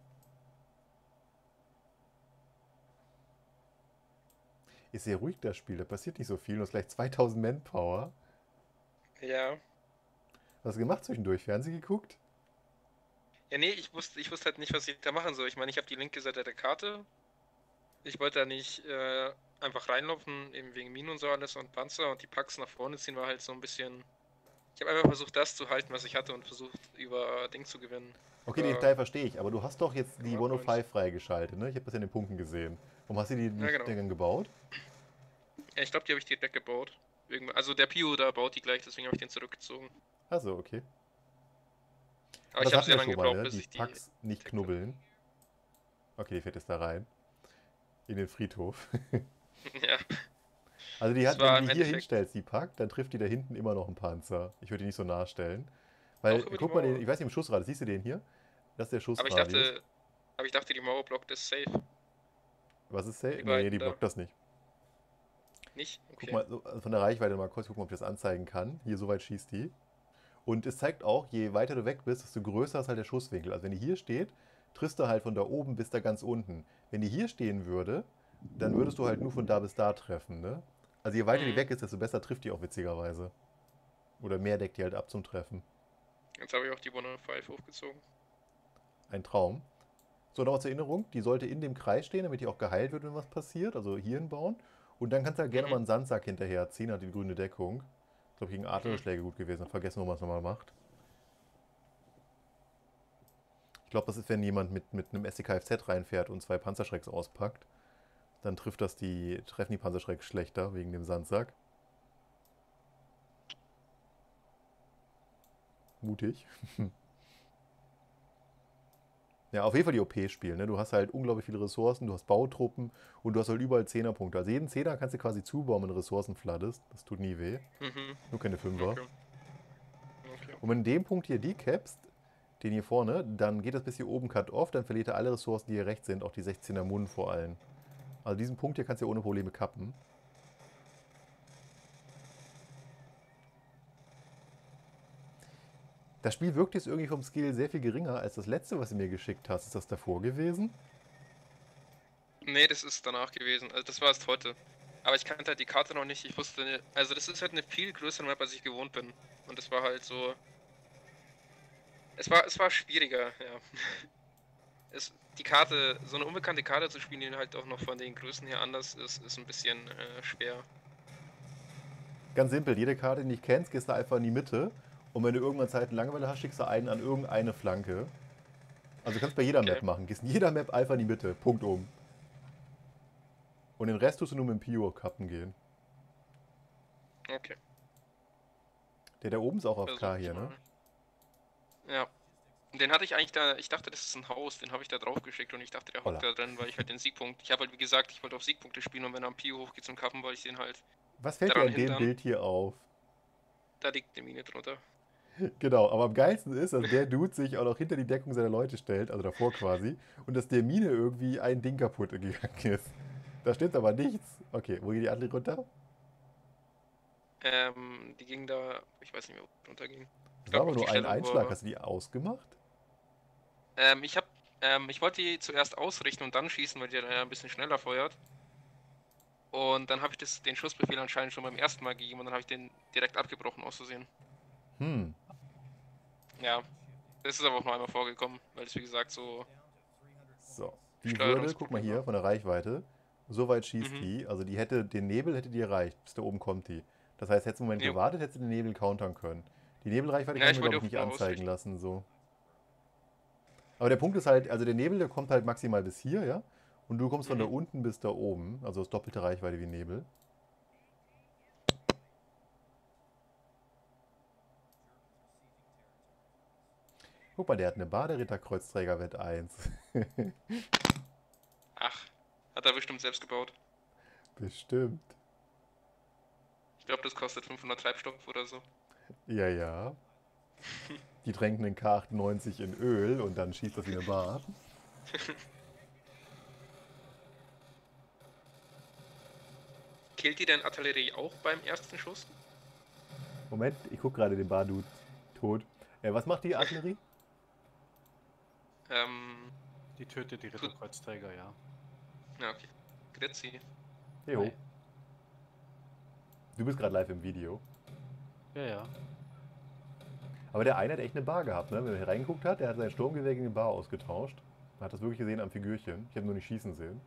[SPEAKER 1] Ist sehr ruhig das Spiel, da passiert nicht so viel. Du hast gleich 2000 Manpower.
[SPEAKER 2] Ja.
[SPEAKER 1] Was hast du gemacht zwischendurch? Fernsehen geguckt?
[SPEAKER 2] Ja, nee, ich wusste halt nicht, was ich da machen soll. Ich meine, ich habe die linke Seite der Karte. Ich wollte da nicht einfach reinlaufen, eben wegen Minen und so alles und Panzer und die Packs nach vorne ziehen war halt so ein bisschen Ich habe einfach versucht, das zu halten, was ich hatte und versucht, über Ding zu gewinnen.
[SPEAKER 1] Okay, den
[SPEAKER 2] Über
[SPEAKER 1] Teil verstehe ich, aber du hast doch jetzt die
[SPEAKER 2] Points.
[SPEAKER 1] 105 freigeschaltet, ne? Ich habe das in den Punkten gesehen. Warum hast du die
[SPEAKER 2] Ja,
[SPEAKER 1] nicht
[SPEAKER 2] genau.
[SPEAKER 1] dann gebaut?
[SPEAKER 2] Ja, ich glaube, die habe ich direkt gebaut. Also der Pio da baut die gleich, deswegen habe ich den zurückgezogen.
[SPEAKER 1] Achso, okay.
[SPEAKER 2] Aber
[SPEAKER 1] Aber
[SPEAKER 2] ich
[SPEAKER 1] das
[SPEAKER 2] habe
[SPEAKER 1] hatten
[SPEAKER 2] sehr
[SPEAKER 1] wir
[SPEAKER 2] lange
[SPEAKER 1] schon mal,
[SPEAKER 2] gebraucht,
[SPEAKER 1] ne?
[SPEAKER 2] bis
[SPEAKER 1] Die
[SPEAKER 2] ich die
[SPEAKER 1] Packs nicht
[SPEAKER 2] entdeckt habe.
[SPEAKER 1] knubbeln. Okay, die fährt jetzt da rein. In den Friedhof.
[SPEAKER 2] Ja,
[SPEAKER 1] Also die
[SPEAKER 2] es
[SPEAKER 1] hat, wenn du
[SPEAKER 2] war
[SPEAKER 1] die
[SPEAKER 2] im
[SPEAKER 1] hier
[SPEAKER 2] Endeffekt
[SPEAKER 1] hinstellst, die Pack, dann trifft die da hinten immer noch einen Panzer. Ich würde die nicht so nah stellen. Weil,
[SPEAKER 2] auch über die
[SPEAKER 1] guck mal,
[SPEAKER 2] Mauer.
[SPEAKER 1] ich weiß nicht, im Schussradius, siehst du den hier? Das ist der
[SPEAKER 2] Aber ich
[SPEAKER 1] Schussradius.
[SPEAKER 2] dachte, aber ich dachte, die Mauer blockt das safe.
[SPEAKER 1] Was ist safe?
[SPEAKER 2] Die
[SPEAKER 1] Nee,
[SPEAKER 2] beiden
[SPEAKER 1] die
[SPEAKER 2] da.
[SPEAKER 1] blockt das nicht.
[SPEAKER 2] Nicht?
[SPEAKER 1] Guck
[SPEAKER 2] Okay.
[SPEAKER 1] mal, also von der Reichweite mal kurz gucken, ob ich das anzeigen kann. Hier, so weit schießt die. Und es zeigt auch, je weiter du weg bist, desto größer ist halt der Schusswinkel. Also wenn die hier steht, triffst du halt von da oben bis da ganz unten. Wenn die hier stehen würde, dann würdest du halt nur von da bis da treffen, ne? Also je weiter die
[SPEAKER 2] Mhm.
[SPEAKER 1] weg ist, desto besser trifft die auch witzigerweise. Oder mehr deckt die halt ab zum Treffen.
[SPEAKER 2] Jetzt habe ich auch die 105 hochgezogen.
[SPEAKER 1] Ein Traum. So, noch zur Erinnerung, die sollte in dem Kreis stehen, damit die auch geheilt wird, wenn was passiert. Also hier hinbauen. Und dann kannst du halt gerne mal
[SPEAKER 2] Mhm.
[SPEAKER 1] einen Sandsack hinterher ziehen, hat die grüne Deckung. Ich glaube, gegen
[SPEAKER 2] Mhm.
[SPEAKER 1] Artillerie gut gewesen. Hab vergessen, wo man es nochmal macht. Ich glaube, das ist, wenn jemand mit einem SCKFZ reinfährt und zwei Panzerschrecks auspackt. Dann treffen die Panzerschrecks schlechter wegen dem Sandsack. Mutig. Ja, auf jeden Fall die OP spielen. Ne? Du hast halt unglaublich viele Ressourcen, du hast Bautruppen und du hast halt überall Zehnerpunkte. Also jeden Zehner kannst du quasi zubauen, wenn du Ressourcen fladdest. Das tut nie weh.
[SPEAKER 2] Mhm.
[SPEAKER 1] Nur keine Fünfer.
[SPEAKER 2] Okay. Okay.
[SPEAKER 1] Und wenn du den Punkt hier decapst, den hier vorne, dann geht das bis hier oben Cut-Off, dann verliert er alle Ressourcen, die hier rechts sind, auch die 16er Mund vor allem. Also diesen Punkt hier kannst du ja ohne Probleme kappen. Das Spiel wirkt jetzt irgendwie vom Skill sehr viel geringer als das letzte, was du mir geschickt hast. Ist das davor gewesen?
[SPEAKER 2] Nee, das ist danach gewesen. Also das war erst heute. Aber ich kannte halt die Karte noch nicht. Ich wusste, also das ist halt eine viel größere Map, als ich gewohnt bin. Und das war halt so. Es war schwieriger, ja. Die Karte, so eine unbekannte Karte zu spielen, die halt auch noch von den Größen her anders ist ein bisschen schwer.
[SPEAKER 1] Ganz simpel, jede Karte, die du nicht kennst, gehst du einfach in die Mitte. Und wenn du irgendwann Zeit und Langeweile hast, schickst du einen an irgendeine Flanke. Also du kannst bei jeder
[SPEAKER 2] Okay,
[SPEAKER 1] Map machen. Gehst in jeder Map einfach in die Mitte. Punkt um. Und den Rest tust du nur mit dem Pio kappen gehen.
[SPEAKER 2] okay.
[SPEAKER 1] Der da oben ist auch auf
[SPEAKER 2] Versuche
[SPEAKER 1] K
[SPEAKER 2] ich
[SPEAKER 1] hier, ne?
[SPEAKER 2] mal. Ja. Und den hatte ich eigentlich da, ich dachte, das ist ein Haus, den habe ich da drauf geschickt und ich dachte, der hockt
[SPEAKER 1] Holla.
[SPEAKER 2] da drin, weil ich halt den Siegpunkt. Ich habe halt, wie gesagt, ich wollte auf Siegpunkte spielen und wenn er am Pio hochgeht zum Kappen, wollte ich den halt
[SPEAKER 1] Was fällt dir
[SPEAKER 2] daran
[SPEAKER 1] an dem
[SPEAKER 2] hindern.
[SPEAKER 1] Bild hier auf?
[SPEAKER 2] Da liegt eine Mine drunter.
[SPEAKER 1] Genau, aber am geilsten ist, dass der Dude sich auch noch hinter die Deckung seiner Leute stellt, also davor quasi, und dass der Mine irgendwie ein Ding kaputt gegangen ist. Da steht aber nichts. Okay, wo geht die andere runter?
[SPEAKER 2] Die ging da, ich weiß nicht mehr, wo die runterging. Ich
[SPEAKER 1] Das war
[SPEAKER 2] glaube
[SPEAKER 1] aber
[SPEAKER 2] auf die
[SPEAKER 1] nur ein
[SPEAKER 2] Stelle,
[SPEAKER 1] Einschlag. Hast du die ausgemacht?
[SPEAKER 2] ich habe, ich wollte die zuerst ausrichten und dann schießen, weil die dann ein bisschen schneller feuert. Und dann habe ich den Schussbefehl anscheinend schon beim ersten Mal gegeben und dann habe ich den direkt abgebrochen, auszusehen.
[SPEAKER 1] Hm.
[SPEAKER 2] Ja, das ist aber auch nur einmal vorgekommen, weil es wie gesagt so
[SPEAKER 1] So. Die würde, guck mal
[SPEAKER 2] Steuerungsproblem
[SPEAKER 1] hier,
[SPEAKER 2] war.
[SPEAKER 1] von der Reichweite, so weit schießt
[SPEAKER 2] Mhm.
[SPEAKER 1] die. Also die hätte, den Nebel hätte die erreicht. Bis da oben kommt die. Das heißt, hättest du einen Moment
[SPEAKER 2] Ja,
[SPEAKER 1] gewartet, hättest du den Nebel countern können. Die Nebelreichweite kann
[SPEAKER 2] ja,
[SPEAKER 1] ich
[SPEAKER 2] ich
[SPEAKER 1] mir,
[SPEAKER 2] wollte
[SPEAKER 1] glaube ich,
[SPEAKER 2] auch
[SPEAKER 1] nicht
[SPEAKER 2] nur
[SPEAKER 1] anzeigen
[SPEAKER 2] ausrichten.
[SPEAKER 1] lassen. So. Aber der Punkt ist halt, also der Nebel, der kommt halt maximal bis hier, ja? Und du kommst von da
[SPEAKER 2] Mhm.
[SPEAKER 1] unten bis da oben. Also das doppelte Reichweite wie Nebel. Guck mal, der hat eine Baderitter-Kreuzträger Wett 1.
[SPEAKER 2] Ach, hat er bestimmt selbst gebaut.
[SPEAKER 1] Bestimmt.
[SPEAKER 2] Ich glaube, das kostet 500 Treibstoff oder so.
[SPEAKER 1] Ja, ja. Die tränken den K98 in Öl und dann schießt das wie eine Bar.
[SPEAKER 2] Killt die denn Artillerie auch beim ersten Schuss?
[SPEAKER 1] Moment, ich gucke gerade den Bardude tot. Was macht die Artillerie?
[SPEAKER 2] Ähm,
[SPEAKER 3] Die tötet die
[SPEAKER 2] tut.
[SPEAKER 3] Ritterkreuzträger, ja.
[SPEAKER 2] Ja, okay. Grüezi.
[SPEAKER 1] Jo,
[SPEAKER 3] Hi.
[SPEAKER 1] du bist gerade live im Video.
[SPEAKER 3] Ja, ja.
[SPEAKER 1] Aber der eine hat echt eine Bar gehabt, ne? Wenn man hier reingeguckt hat, der hat sein Sturmgewehr gegen eine Bar ausgetauscht. Man hat das wirklich gesehen am Figürchen. Ich habe nur nicht schießen sehen.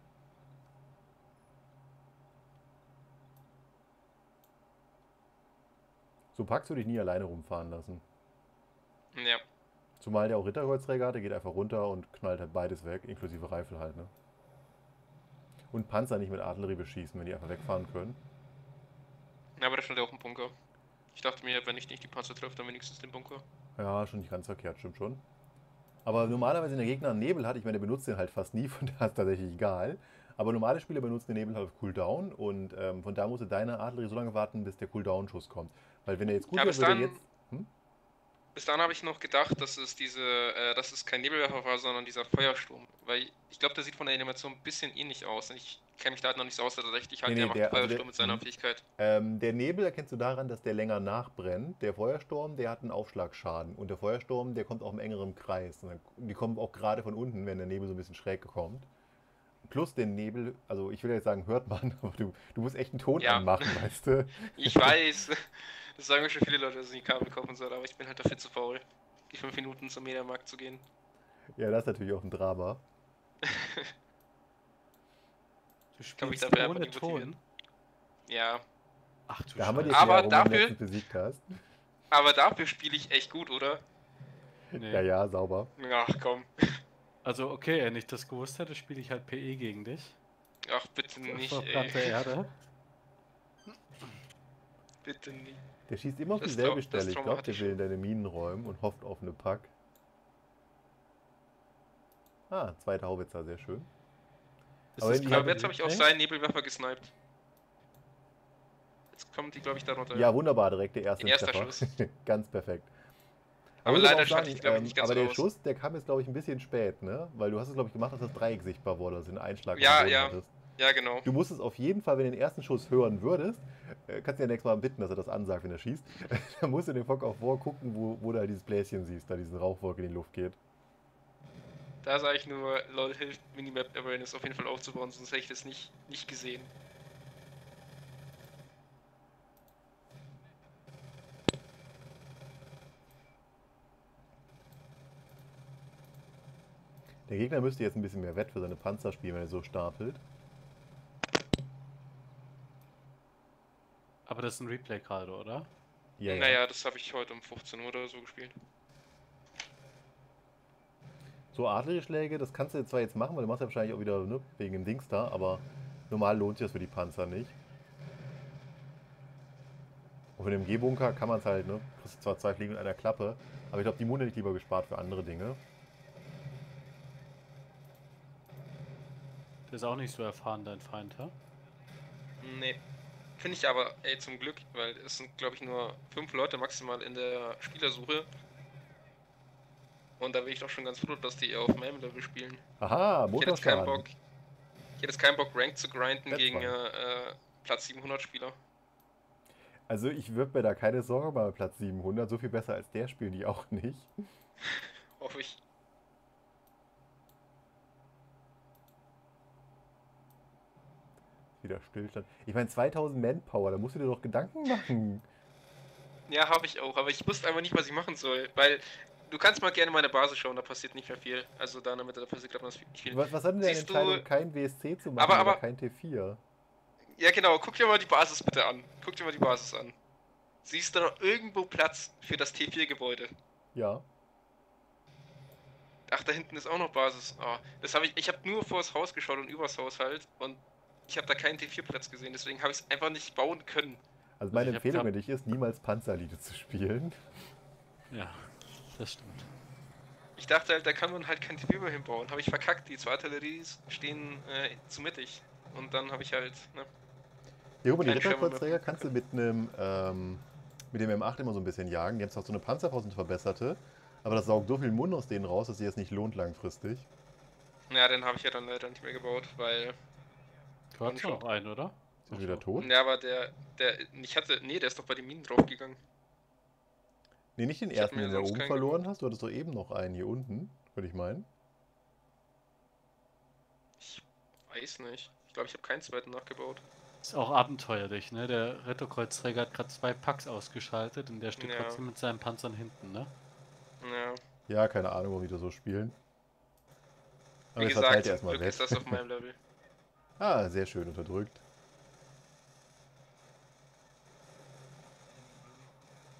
[SPEAKER 1] So Pax würde ich nie alleine rumfahren lassen.
[SPEAKER 2] Ja.
[SPEAKER 1] Zumal der auch Ritterkreuzträger hat, der geht einfach runter und knallt halt beides weg, inklusive Reifel halt, ne? Und Panzer nicht mit Artillerie beschießen, wenn die einfach wegfahren können.
[SPEAKER 2] Ja, aber da stand ja auch ein Bunker. Ich dachte mir, wenn ich nicht die Panzer treffe, dann wenigstens den Bunker.
[SPEAKER 1] Ja, schon nicht ganz verkehrt, stimmt schon. Aber normalerweise, wenn der Gegner einen Nebel hat, ich meine, der benutzt den halt fast nie, von daher ist tatsächlich egal. Aber normale Spieler benutzen den Nebel halt auf Cooldown und von da musst du deine Artillerie so lange warten, bis der Cooldown-Schuss kommt. Weil wenn er jetzt gut
[SPEAKER 2] Ja,
[SPEAKER 1] wird, würde er jetzt...
[SPEAKER 2] bis dahin habe ich noch gedacht, dass es kein Nebelwerfer war, sondern dieser Feuersturm. Weil ich glaube, der sieht von der Animation ein bisschen ähnlich aus. Und ich kenne mich da halt noch nicht so aus, dass er richtig halt,
[SPEAKER 1] Nee,
[SPEAKER 2] der
[SPEAKER 1] nee,
[SPEAKER 2] macht
[SPEAKER 1] der- also
[SPEAKER 2] Feuersturm
[SPEAKER 1] der-
[SPEAKER 2] mit seiner Fähigkeit.
[SPEAKER 1] Der Nebel erkennst du daran, dass der länger nachbrennt. Der Feuersturm, der hat einen Aufschlagschaden. Und der Feuersturm, der kommt auch im engeren Kreis. Und die kommen auch gerade von unten, wenn der Nebel so ein bisschen schräg kommt. Plus den Nebel, also ich will jetzt sagen, hört man, aber du musst echt einen Ton
[SPEAKER 2] Ja.
[SPEAKER 1] anmachen, weißt du?
[SPEAKER 2] Ich weiß, das sagen mir schon viele Leute, dass ich die Kabel kaufen soll, aber ich bin halt dafür zu faul, die 5 Minuten zum Mediamarkt zu gehen.
[SPEAKER 1] Ja, das ist natürlich auch ein Drama.
[SPEAKER 3] Du
[SPEAKER 2] Kann mich
[SPEAKER 3] spielst
[SPEAKER 2] dafür einfach
[SPEAKER 3] ohne
[SPEAKER 2] nicht motivieren.
[SPEAKER 3] Ton.
[SPEAKER 2] Ja,
[SPEAKER 3] Ach du
[SPEAKER 1] Da haben wir dich
[SPEAKER 3] Scheiße.
[SPEAKER 2] Aber
[SPEAKER 1] ja, warum du den
[SPEAKER 2] dafür-
[SPEAKER 1] letzten besiegt hast.
[SPEAKER 2] aber dafür spiele ich echt gut, oder?
[SPEAKER 3] Nee.
[SPEAKER 1] Ja, ja, sauber.
[SPEAKER 2] Ach komm,
[SPEAKER 3] Also okay, wenn ich das gewusst hätte, spiele ich halt PE gegen dich.
[SPEAKER 2] ach bitte nicht,
[SPEAKER 3] Auf
[SPEAKER 2] ey.
[SPEAKER 3] der Erde.
[SPEAKER 2] Bitte nicht.
[SPEAKER 1] Der schießt immer auf
[SPEAKER 2] Das ist
[SPEAKER 1] dieselbe
[SPEAKER 2] das ist
[SPEAKER 1] Stelle. Ich glaube, der
[SPEAKER 2] traumatisch.
[SPEAKER 1] will in deine Minen räumen und hofft auf eine Pack. Ah, zweite Haubitzer, sehr schön.
[SPEAKER 3] Ist
[SPEAKER 1] Aber
[SPEAKER 3] das
[SPEAKER 1] die
[SPEAKER 2] Ich
[SPEAKER 1] haben-
[SPEAKER 2] glaube, jetzt habe ich auch
[SPEAKER 3] Replay?
[SPEAKER 2] seinen Nebelwerfer gesniped. Jetzt kommen die, glaube ich, darunter.
[SPEAKER 1] Ja, wunderbar, direkt der erste
[SPEAKER 2] Erster
[SPEAKER 1] Treffer.
[SPEAKER 2] Schuss.
[SPEAKER 1] Ganz perfekt.
[SPEAKER 2] Aber
[SPEAKER 1] muss
[SPEAKER 2] leider
[SPEAKER 1] auch
[SPEAKER 2] schalte ich, glaube ich, nicht ganz
[SPEAKER 1] aber der
[SPEAKER 2] raus.
[SPEAKER 1] Schuss, der kam jetzt, glaube ich, ein bisschen spät, ne? Weil du hast es, glaube ich, gemacht, dass das Dreieck sichtbar wurde, dass du einen Einschlag
[SPEAKER 2] Ja,
[SPEAKER 1] am Boden
[SPEAKER 2] ja.
[SPEAKER 1] hattest.
[SPEAKER 2] Ja, genau.
[SPEAKER 1] Du musstest auf jeden Fall, wenn du den ersten Schuss hören würdest, kannst du ja nächstes Mal bitten, dass er das ansagt, wenn er schießt. Dann musst du den Fock auf vor gucken, wo du halt dieses Bläschen siehst, da diesen Rauchwolke in die Luft geht.
[SPEAKER 2] Da sage ich nur, LOL hilft Minimap Awareness auf jeden Fall aufzubauen, sonst hätte ich das nicht gesehen.
[SPEAKER 1] Der Gegner müsste jetzt ein bisschen mehr Wett für seine Panzer spielen, wenn er so stapelt.
[SPEAKER 3] Aber das ist ein Replay gerade, oder?
[SPEAKER 1] Ja, ja.
[SPEAKER 2] Naja, das habe ich heute um 15 Uhr oder so gespielt.
[SPEAKER 1] So Artillerieschläge, das kannst du zwar jetzt machen, weil du machst ja wahrscheinlich auch wieder, ne, wegen dem Dings da, aber normal lohnt sich das für die Panzer nicht. Und mit dem G-Bunker kann man es halt, ne? Kriegst du zwar 2 Fliegen mit einer Klappe, aber ich glaube, die Mune hätte ich lieber gespart für andere Dinge.
[SPEAKER 3] Der ist auch nicht so erfahren, dein Feind, ha?
[SPEAKER 2] Nee. Finde ich aber, ey, zum Glück, weil es sind, glaube ich, nur 5 Leute maximal in der Spielersuche. Und da bin ich doch schon ganz froh, dass die eher auf meinem Level spielen.
[SPEAKER 1] Aha,
[SPEAKER 2] Ich hätte jetzt keinen
[SPEAKER 1] Motorschaden.
[SPEAKER 2] Bock, Rank zu grinden
[SPEAKER 1] That's
[SPEAKER 2] gegen
[SPEAKER 1] fine.
[SPEAKER 2] Platz 700 Spieler.
[SPEAKER 1] Also ich würde mir da keine Sorge machen bei Platz 700, so viel besser als der spielen die auch nicht.
[SPEAKER 2] Hoffe ich.
[SPEAKER 1] Wieder Stillstand. Ich meine 2000 Manpower, da musst du dir doch Gedanken machen.
[SPEAKER 2] Ja, habe ich auch, aber ich wusste einfach nicht, was ich machen soll, weil du kannst mal gerne meine Basis schauen, da passiert nicht mehr viel. Also da in der Mitte, da passiert glaube ich nicht viel.
[SPEAKER 1] Was hat denn der
[SPEAKER 2] Siehst du-
[SPEAKER 1] Entscheidung, kein WSC zu machen
[SPEAKER 2] Aber-
[SPEAKER 1] oder kein T4?
[SPEAKER 2] Ja genau, guck dir mal die Basis bitte an. Guck dir mal die Basis an. Siehst du noch irgendwo Platz für das T4-Gebäude?
[SPEAKER 1] Ja.
[SPEAKER 2] Ach, da hinten ist auch noch Basis. Oh, das habe ich habe nur vors Haus geschaut und übers Haus halt und ich habe da keinen T4-Platz gesehen, deswegen habe ich es einfach nicht bauen können.
[SPEAKER 1] Also meine
[SPEAKER 3] Ich hab
[SPEAKER 1] Empfehlung
[SPEAKER 3] grad-
[SPEAKER 1] an dich ist, niemals Panzerliede zu spielen.
[SPEAKER 3] Ja, das stimmt.
[SPEAKER 2] Ich dachte halt, da kann man halt kein T4 mehr hinbauen. Habe ich verkackt, die 2 Artilleries stehen zu mittig. Und dann habe ich halt, ne?
[SPEAKER 1] Ja, guck mal, die
[SPEAKER 2] Kein Schirm mehr.
[SPEAKER 1] Ritterkreuzträger kannst du mit mit dem M8 immer so ein bisschen jagen. Die haben zwar so eine Panzerfaust, eine verbesserte, aber das saugt so viel Mund aus denen raus, dass sie jetzt nicht lohnt langfristig.
[SPEAKER 2] Ja, den habe ich ja dann leider nicht mehr gebaut, weil.
[SPEAKER 3] Du hast noch einen, oder?
[SPEAKER 1] Ist er wieder tot?
[SPEAKER 2] Ja, aber der ist doch bei den Minen draufgegangen.
[SPEAKER 1] Nee, nicht den
[SPEAKER 2] Ich hab
[SPEAKER 1] ersten,
[SPEAKER 2] mir
[SPEAKER 1] den du da
[SPEAKER 2] sonst
[SPEAKER 1] oben
[SPEAKER 2] keinen
[SPEAKER 1] verloren hast. Du hattest doch eben noch einen hier unten, würde ich meinen.
[SPEAKER 2] Ich weiß nicht. Ich glaube, ich habe keinen zweiten nachgebaut.
[SPEAKER 3] Ist auch abenteuerlich, ne? Der Rettokreuzträger hat gerade 2 Packs ausgeschaltet und der steht
[SPEAKER 2] Ja.
[SPEAKER 3] trotzdem mit seinen Panzern hinten, ne?
[SPEAKER 2] Ja,
[SPEAKER 1] Ja, keine Ahnung, warum die das so spielen. Aber
[SPEAKER 2] wie
[SPEAKER 1] jetzt verteilt
[SPEAKER 2] gesagt,
[SPEAKER 1] er
[SPEAKER 2] zum
[SPEAKER 1] erstmal
[SPEAKER 2] Glück
[SPEAKER 1] weg.
[SPEAKER 2] ist das auf meinem Level.
[SPEAKER 1] Ah, sehr schön unterdrückt.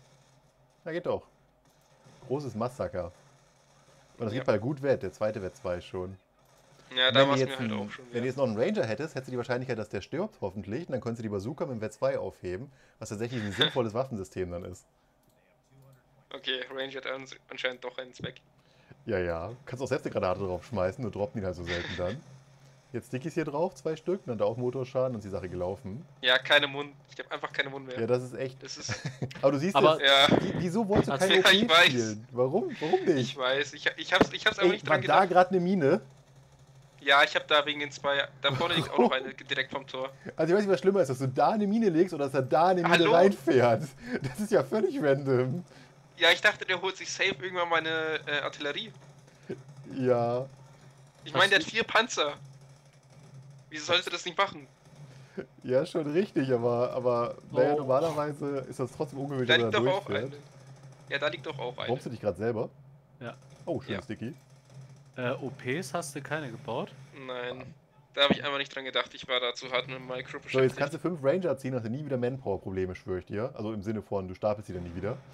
[SPEAKER 1] Na geht doch. Großes Massaker. Und das
[SPEAKER 2] Ja.
[SPEAKER 1] gibt halt gut Wett, der zweite Wett 2 schon.
[SPEAKER 2] Ja,
[SPEAKER 1] Und
[SPEAKER 2] da
[SPEAKER 1] wenn
[SPEAKER 2] war
[SPEAKER 1] du
[SPEAKER 2] es
[SPEAKER 1] jetzt,
[SPEAKER 2] mir halt auch schon
[SPEAKER 1] wenn du
[SPEAKER 2] wert.
[SPEAKER 1] jetzt noch einen Ranger hättest, hättest du die Wahrscheinlichkeit, dass der stirbt, hoffentlich. Und dann könntest du die Bazooka mit dem Wett 2 aufheben, was tatsächlich ein sinnvolles Waffensystem dann ist.
[SPEAKER 2] Okay, Ranger hat anscheinend doch einen Zweck.
[SPEAKER 1] Ja, ja. Kannst auch selbst eine Granate drauf schmeißen, nur droppen die halt so selten dann. Jetzt Stickies hier drauf, 2 Stück, dann hat er auch Motorschaden und ist die Sache gelaufen.
[SPEAKER 2] Ja, keine Mund. Ich habe einfach keine Mund mehr.
[SPEAKER 1] Ja, das ist echt.
[SPEAKER 2] Das ist.
[SPEAKER 1] Aber du siehst
[SPEAKER 3] Aber-
[SPEAKER 1] jetzt,
[SPEAKER 2] Ja,
[SPEAKER 1] wieso wolltest du
[SPEAKER 3] Hast
[SPEAKER 1] keine
[SPEAKER 2] du-
[SPEAKER 1] OP
[SPEAKER 2] Ja, ich weiß.
[SPEAKER 1] spielen? Warum? Warum nicht?
[SPEAKER 2] ich weiß. Ich hab's einfach
[SPEAKER 1] Ey,
[SPEAKER 2] nicht
[SPEAKER 1] war
[SPEAKER 2] dran
[SPEAKER 1] da
[SPEAKER 2] gedacht.
[SPEAKER 1] gerade eine Mine?
[SPEAKER 2] Ja, ich habe da wegen den zwei. Da vorne liegt auch noch eine direkt vom Tor.
[SPEAKER 1] Also ich weiß nicht, was schlimmer ist, dass du da eine Mine legst oder dass er da eine Mine
[SPEAKER 2] Hallo?
[SPEAKER 1] reinfährt. Das ist ja völlig random.
[SPEAKER 2] Ja, ich dachte, der holt sich safe irgendwann meine Artillerie.
[SPEAKER 1] Ja.
[SPEAKER 2] Ich meine, der hat 4 Panzer. Wieso sollte das nicht machen?
[SPEAKER 1] Ja, schon richtig, aber naja,
[SPEAKER 3] Oh.
[SPEAKER 1] normalerweise ist das trotzdem ungewöhnlich,
[SPEAKER 2] Da
[SPEAKER 1] wenn er
[SPEAKER 2] liegt doch auch
[SPEAKER 1] durchfährt.
[SPEAKER 2] eine. Ja, da liegt doch auch eine.
[SPEAKER 1] Bombst du dich gerade selber?
[SPEAKER 3] Ja.
[SPEAKER 1] Oh, schön,
[SPEAKER 2] Ja.
[SPEAKER 1] Sticky.
[SPEAKER 3] OPs hast du keine gebaut?
[SPEAKER 2] Nein. Da habe ich einfach nicht dran gedacht. Ich war da zu hart mit dem Micro
[SPEAKER 1] So, jetzt
[SPEAKER 2] beschäftigt.
[SPEAKER 1] kannst du 5 Ranger ziehen, hast du nie wieder Manpower-Probleme, schwöre ich dir. Also im Sinne von, du stapelst sie dann nie wieder.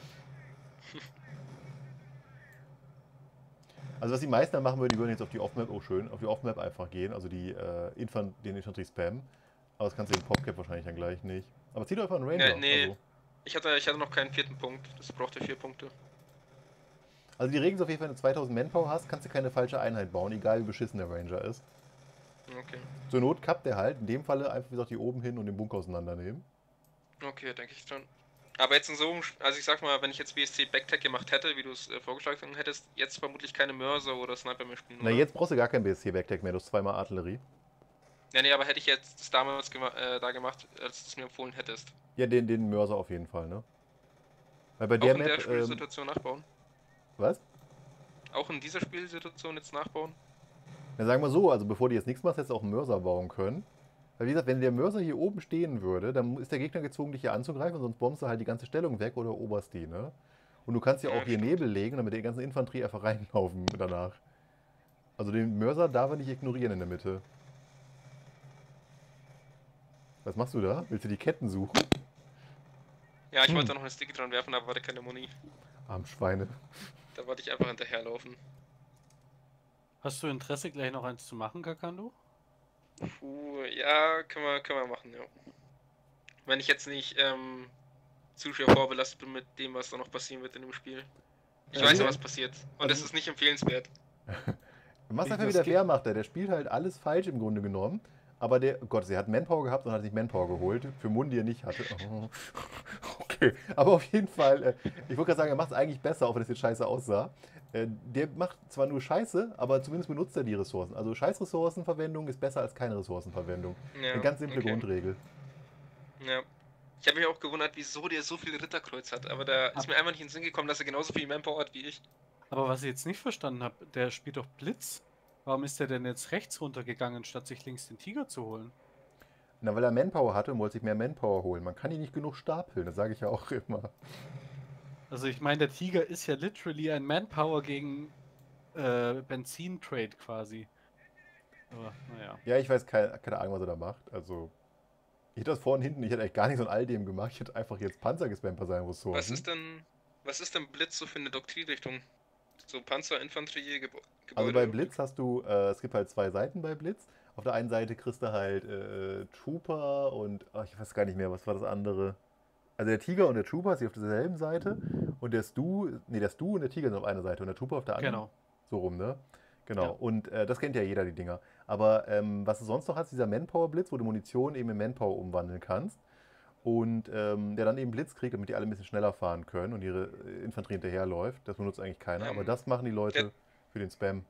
[SPEAKER 1] Also was die meisten dann machen würden, die würden jetzt auf die Off-Map, oh schön, auf die Off-Map einfach gehen, also die den Infanterie spammen. Aber das kannst du im Popcap wahrscheinlich dann gleich nicht. Aber zieh doch einfach einen Ranger.
[SPEAKER 2] Nee.
[SPEAKER 1] Also,
[SPEAKER 2] Ich hatte noch keinen 4. Punkt. Das brauchte 4 Punkte.
[SPEAKER 1] also die Regeln sind auf jeden Fall, wenn du 2000 Manpower hast, kannst du keine falsche Einheit bauen, egal wie beschissen der Ranger ist.
[SPEAKER 2] Okay.
[SPEAKER 1] Zur Not kappt der halt, in dem Falle einfach wie gesagt die oben hin und den Bunker auseinandernehmen.
[SPEAKER 2] Okay, denke ich dran. Aber jetzt in so einem, also ich sag mal, wenn ich jetzt BSC Backtech gemacht hätte, wie du es vorgeschlagen hättest, jetzt vermutlich keine Mörser oder Sniper mehr spielen,
[SPEAKER 1] Na
[SPEAKER 2] oder?
[SPEAKER 1] jetzt brauchst du gar kein BSC Backtech mehr, du hast zweimal Artillerie.
[SPEAKER 2] Ja, nee, aber hätte ich jetzt das damals da gemacht, als du es mir empfohlen hättest.
[SPEAKER 1] Ja, den Mörser auf jeden Fall, ne? Weil bei
[SPEAKER 2] Auch
[SPEAKER 1] der
[SPEAKER 2] in der
[SPEAKER 1] Map,
[SPEAKER 2] Spielsituation nachbauen?
[SPEAKER 1] was?
[SPEAKER 2] Auch in dieser Spielsituation jetzt nachbauen?
[SPEAKER 1] Na sagen wir so, also bevor du jetzt nichts machst, hättest du auch einen Mörser bauen können. Weil wie gesagt, wenn der Mörser hier oben stehen würde, dann ist der Gegner gezwungen, dich hier anzugreifen, sonst bombst du halt die ganze Stellung weg oder oberst die, ne? Und du kannst ja
[SPEAKER 2] Ja,
[SPEAKER 1] auch hier
[SPEAKER 2] stimmt.
[SPEAKER 1] Nebel legen, damit die ganze Infanterie einfach reinlaufen danach. Also den Mörser darf er nicht ignorieren in der Mitte. Was machst du da? Willst du die Ketten suchen?
[SPEAKER 2] Ja, ich wollte da noch eine Sticky dran werfen, aber war da keine Muni.
[SPEAKER 1] Arm Schweine.
[SPEAKER 2] Da wollte ich einfach hinterherlaufen.
[SPEAKER 3] Hast du Interesse, gleich noch eins zu machen, Kakando?
[SPEAKER 2] Puh, ja, können wir machen, ja. Wenn ich jetzt nicht zu schwer vorbelastet bin mit dem, was da noch passieren wird in dem Spiel. Ich
[SPEAKER 1] Ja,
[SPEAKER 2] weiß ja,
[SPEAKER 1] wir-
[SPEAKER 2] was passiert. Und
[SPEAKER 1] also-
[SPEAKER 2] es ist nicht empfehlenswert.
[SPEAKER 1] Du machst
[SPEAKER 3] Wie
[SPEAKER 1] einfach
[SPEAKER 3] das
[SPEAKER 1] wieder
[SPEAKER 3] geht.
[SPEAKER 1] Wehrmacht, der spielt halt alles falsch im Grunde genommen. Aber der, oh Gott, sie hat Manpower gehabt und hat sich Manpower geholt. Für Mundi, die er nicht hatte. Oh. Okay, aber auf jeden Fall, ich wollte gerade sagen, er macht es eigentlich besser, auch wenn es jetzt scheiße aussah. Der macht zwar nur Scheiße, aber zumindest benutzt er die Ressourcen. Also Scheißressourcenverwendung ist besser als keine Ressourcenverwendung.
[SPEAKER 2] Ja,
[SPEAKER 1] Eine ganz simple
[SPEAKER 2] okay.
[SPEAKER 1] Grundregel.
[SPEAKER 2] Ja. Ich habe mich auch gewundert, wieso der so viel Ritterkreuz hat. Aber da ist mir einfach nicht in den Sinn gekommen, dass er genauso viel Manpower hat wie ich.
[SPEAKER 3] Aber was ich jetzt nicht verstanden habe, der spielt doch Blitz. Warum ist der denn jetzt rechts runtergegangen, statt sich links den Tiger zu holen?
[SPEAKER 1] Na, weil er Manpower hatte und wollte sich mehr Manpower holen. Man kann ihn nicht genug stapeln, das sage ich ja auch immer.
[SPEAKER 3] Also ich meine, der Tiger ist ja literally ein Manpower gegen Benzin-Trade quasi. Aber naja.
[SPEAKER 1] Ja, ich weiß keine Ahnung, was er da macht. Also, ich hätte das vorne hinten, ich hätte eigentlich gar nichts von all dem gemacht. Ich hätte einfach jetzt Panzer gespammt bei seinen Ressourcen.
[SPEAKER 2] Was ist denn Blitz so für eine Doktrinrichtung? So Panzer, Infanterie, Gebäude?
[SPEAKER 1] Also bei Blitz hast du, es gibt halt 2 Seiten bei Blitz. Auf der einen Seite kriegst du halt Trooper und, ich weiß gar nicht mehr, was war das andere? Also der Tiger und der Trooper sind auf derselben Seite und der Stu und der Tiger sind auf einer Seite und der Trooper auf der anderen.
[SPEAKER 3] Genau.
[SPEAKER 1] So rum, ne? Genau.
[SPEAKER 3] Ja.
[SPEAKER 1] Und das kennt ja jeder, die Dinger. Aber was du sonst noch hast, dieser Manpower-Blitz, wo du Munition eben in Manpower umwandeln kannst. Und der dann eben Blitz kriegt, damit die alle ein bisschen schneller fahren können und ihre Infanterie hinterherläuft. Das benutzt eigentlich keiner. Aber das machen die Leute für den Spam.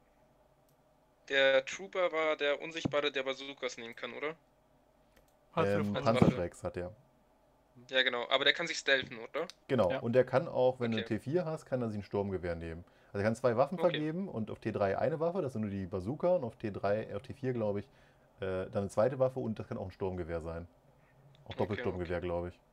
[SPEAKER 2] Der Trooper war der Unsichtbare, der Bazookas nehmen kann, oder?
[SPEAKER 3] Panzerfreund.
[SPEAKER 2] Waffe.
[SPEAKER 1] Panzerflex hat der.
[SPEAKER 2] Ja, genau. Aber der kann sich stealthen, oder?
[SPEAKER 1] Genau.
[SPEAKER 3] Ja.
[SPEAKER 1] Und der kann auch, wenn
[SPEAKER 2] Okay.
[SPEAKER 1] du T4 hast, kann er sich ein Sturmgewehr nehmen. Also er kann 2 Waffen
[SPEAKER 2] Okay.
[SPEAKER 1] vergeben und auf T3 eine Waffe, das sind nur die Bazooka, und auf T4, glaube ich, dann eine zweite Waffe und das kann auch ein Sturmgewehr sein. Auch
[SPEAKER 2] Okay,
[SPEAKER 1] Doppelsturmgewehr, glaube ich.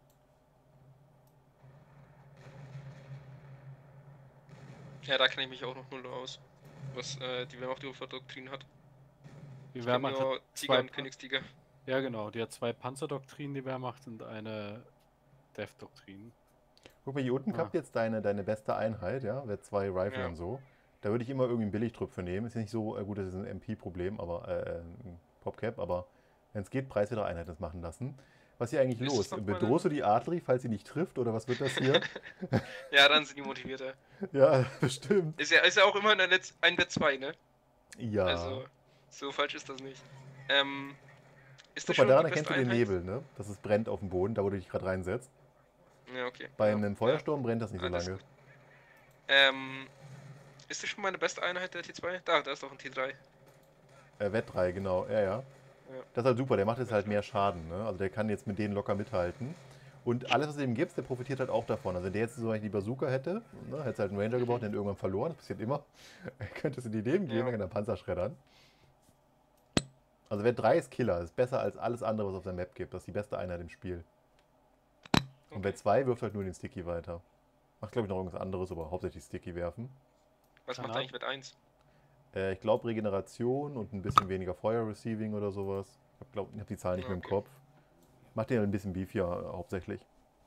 [SPEAKER 2] Ja, da kenne ich mich auch noch null aus. Was die Wehrmacht-Doktrin hat.
[SPEAKER 3] Die
[SPEAKER 2] Ich kenn
[SPEAKER 3] Wehrmacht
[SPEAKER 2] nur
[SPEAKER 3] hat
[SPEAKER 2] Tiger
[SPEAKER 3] zwei
[SPEAKER 2] und Königstiger.
[SPEAKER 3] Ja, genau. Die hat 2 Panzerdoktrinen, die Wehrmacht, und eine Death-Doktrin.
[SPEAKER 1] Guck mal, hier unten kappt jetzt deine beste Einheit, ja, Wett 2 Rifle
[SPEAKER 2] Ja.
[SPEAKER 1] und so. Da würde ich immer irgendwie einen Billigtrupp für nehmen. Ist ja nicht so gut, das ist ein MP-Problem, aber ein Popcap, aber wenn es geht, Preis wieder Einheit das machen lassen. Was ist hier eigentlich
[SPEAKER 2] Ist
[SPEAKER 1] los?
[SPEAKER 2] es noch mal
[SPEAKER 1] Bedrohst du
[SPEAKER 2] ein...
[SPEAKER 1] die Artillerie, falls sie nicht trifft, oder was wird das hier?
[SPEAKER 2] Ja, dann sind die motivierter.
[SPEAKER 1] Ja, bestimmt.
[SPEAKER 2] Ist ja auch immer ein Wett 2, ne?
[SPEAKER 1] Ja.
[SPEAKER 2] Also, so falsch ist das nicht. Ähm, ist
[SPEAKER 1] Guck
[SPEAKER 2] das
[SPEAKER 1] mal,
[SPEAKER 2] schon die
[SPEAKER 1] daran erkennst
[SPEAKER 2] beste
[SPEAKER 1] du den
[SPEAKER 2] Einheit?
[SPEAKER 1] Nebel, ne? Dass es brennt auf dem Boden, da wo du dich gerade reinsetzt.
[SPEAKER 2] Ja, okay.
[SPEAKER 1] Bei
[SPEAKER 2] Ja,
[SPEAKER 1] einem Feuersturm brennt das nicht so
[SPEAKER 2] alles
[SPEAKER 1] lange.
[SPEAKER 2] gut. Ähm, ist das schon meine beste Einheit, der T2? Da ist doch ein T3.
[SPEAKER 1] Wett 3, genau. Ja, ja.
[SPEAKER 2] Ja.
[SPEAKER 1] Das ist halt super, der macht jetzt
[SPEAKER 2] Wett
[SPEAKER 1] halt
[SPEAKER 2] 3.
[SPEAKER 1] mehr Schaden, ne? Also der kann jetzt mit denen locker mithalten. Und alles, was du ihm gibst, der profitiert halt auch davon. Also wenn der jetzt zum Beispiel die Bazooka hätte, ne, hätte halt einen Ranger gebaut, den irgendwann verloren, das passiert immer. Könntest du die dem geben,
[SPEAKER 2] Ja.
[SPEAKER 1] dann kann er Panzer schreddern. Also Wett 3 ist Killer, ist besser als alles andere, was es auf der Map gibt. Das ist die beste Einheit im Spiel. Und
[SPEAKER 2] Okay.
[SPEAKER 1] Wett 2 wirft halt nur den Sticky weiter. Macht glaube ich noch irgendwas anderes, aber hauptsächlich Sticky werfen.
[SPEAKER 2] Was macht
[SPEAKER 3] Keine
[SPEAKER 2] eigentlich Wett 1?
[SPEAKER 1] Ich glaube Regeneration und ein bisschen weniger Feuer Receiving oder sowas. Ich habe die Zahlen nicht mehr im
[SPEAKER 2] Okay.
[SPEAKER 1] Kopf. Macht den halt ein bisschen beefier hauptsächlich.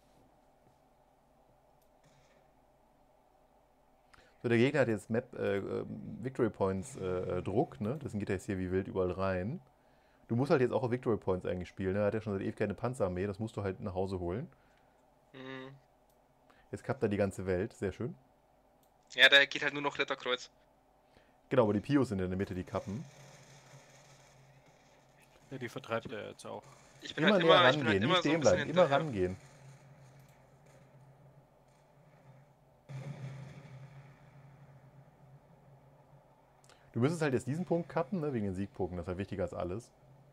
[SPEAKER 1] So, der Gegner hat jetzt Map Victory Points Druck, ne? Deswegen geht er jetzt hier wie wild überall rein. Du musst halt jetzt auch auf Victory Points eigentlich spielen, ne? Er hat ja schon seit ewig keine Panzerarmee, das musst du halt nach Hause holen.
[SPEAKER 2] Hm.
[SPEAKER 1] Jetzt kappt er die ganze Welt, sehr schön.
[SPEAKER 2] Ja, da geht halt nur noch Ritterkreuz.
[SPEAKER 1] Genau, aber die Pios sind in der Mitte, die kappen.
[SPEAKER 3] Ja, die vertreibt er jetzt auch.
[SPEAKER 2] Ich bin
[SPEAKER 1] Immer
[SPEAKER 2] halt
[SPEAKER 1] näher
[SPEAKER 2] immer,
[SPEAKER 1] rangehen, nicht
[SPEAKER 2] so
[SPEAKER 1] stehen
[SPEAKER 2] ein bisschen
[SPEAKER 1] bleiben, immer
[SPEAKER 2] hinterher.
[SPEAKER 1] rangehen. Du müsstest halt jetzt diesen Punkt kappen, ne, wegen den Siegpunkten, das ist halt wichtiger als alles.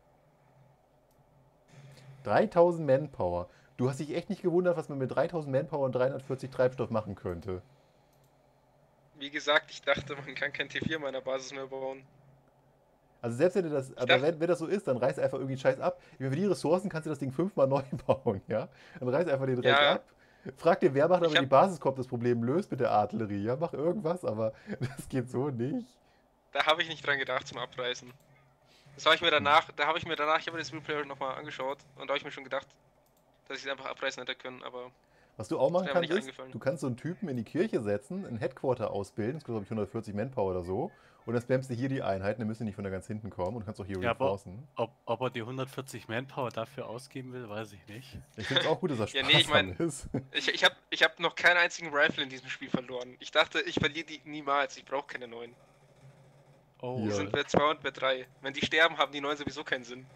[SPEAKER 1] 3000 Manpower. Du hast dich echt nicht gewundert, was man mit 3000 Manpower und 340 Treibstoff machen könnte.
[SPEAKER 2] Wie gesagt, ich dachte, man kann kein T4 meiner Basis mehr bauen.
[SPEAKER 1] Also selbst wenn du das,
[SPEAKER 2] Ich
[SPEAKER 1] aber
[SPEAKER 2] dachte,
[SPEAKER 1] wenn das so ist, dann reiß einfach irgendwie Scheiß ab. Ich meine, für die Ressourcen kannst du das Ding 5-mal neu bauen, ja? Dann reiß einfach den Dreck
[SPEAKER 2] ja,
[SPEAKER 1] ab. Frag den Wehrmacht, ob
[SPEAKER 2] ich
[SPEAKER 1] er die
[SPEAKER 2] hab,
[SPEAKER 1] Basis kommt, das Problem löst mit der Artillerie. Ja, mach irgendwas, aber das geht so nicht.
[SPEAKER 2] da habe ich nicht dran gedacht zum Abreißen. Das habe ich mir danach, ich habe mir das Replay nochmal angeschaut und da habe ich mir schon gedacht, dass ich es einfach abreißen hätte können, aber
[SPEAKER 1] Was du auch
[SPEAKER 2] ist
[SPEAKER 1] machen
[SPEAKER 2] mir aber
[SPEAKER 1] kannst,
[SPEAKER 2] nicht
[SPEAKER 1] ist,
[SPEAKER 2] eingefallen.
[SPEAKER 1] du kannst so einen Typen in die Kirche setzen, ein Headquarter ausbilden, das kostet glaube ich 140 Manpower oder so, und dann spammst du hier die Einheiten, dann müssen die nicht von da ganz hinten kommen und du kannst auch hier
[SPEAKER 3] Ja, aber
[SPEAKER 1] reinforcen.
[SPEAKER 3] ob er die 140 Manpower dafür ausgeben will, weiß ich nicht.
[SPEAKER 1] Ich finde es auch gut, dass er
[SPEAKER 2] Ja, nee, ich
[SPEAKER 1] sparsam
[SPEAKER 2] mein,
[SPEAKER 1] ist.
[SPEAKER 2] ich hab noch keinen einzigen Rifle in diesem Spiel verloren. Ich dachte, ich verliere die niemals, ich brauche keine neuen.
[SPEAKER 3] Oh,
[SPEAKER 2] Die
[SPEAKER 1] Ja.
[SPEAKER 2] sind Wett 2 und Wett 3. Wenn die sterben, haben die neuen sowieso keinen Sinn.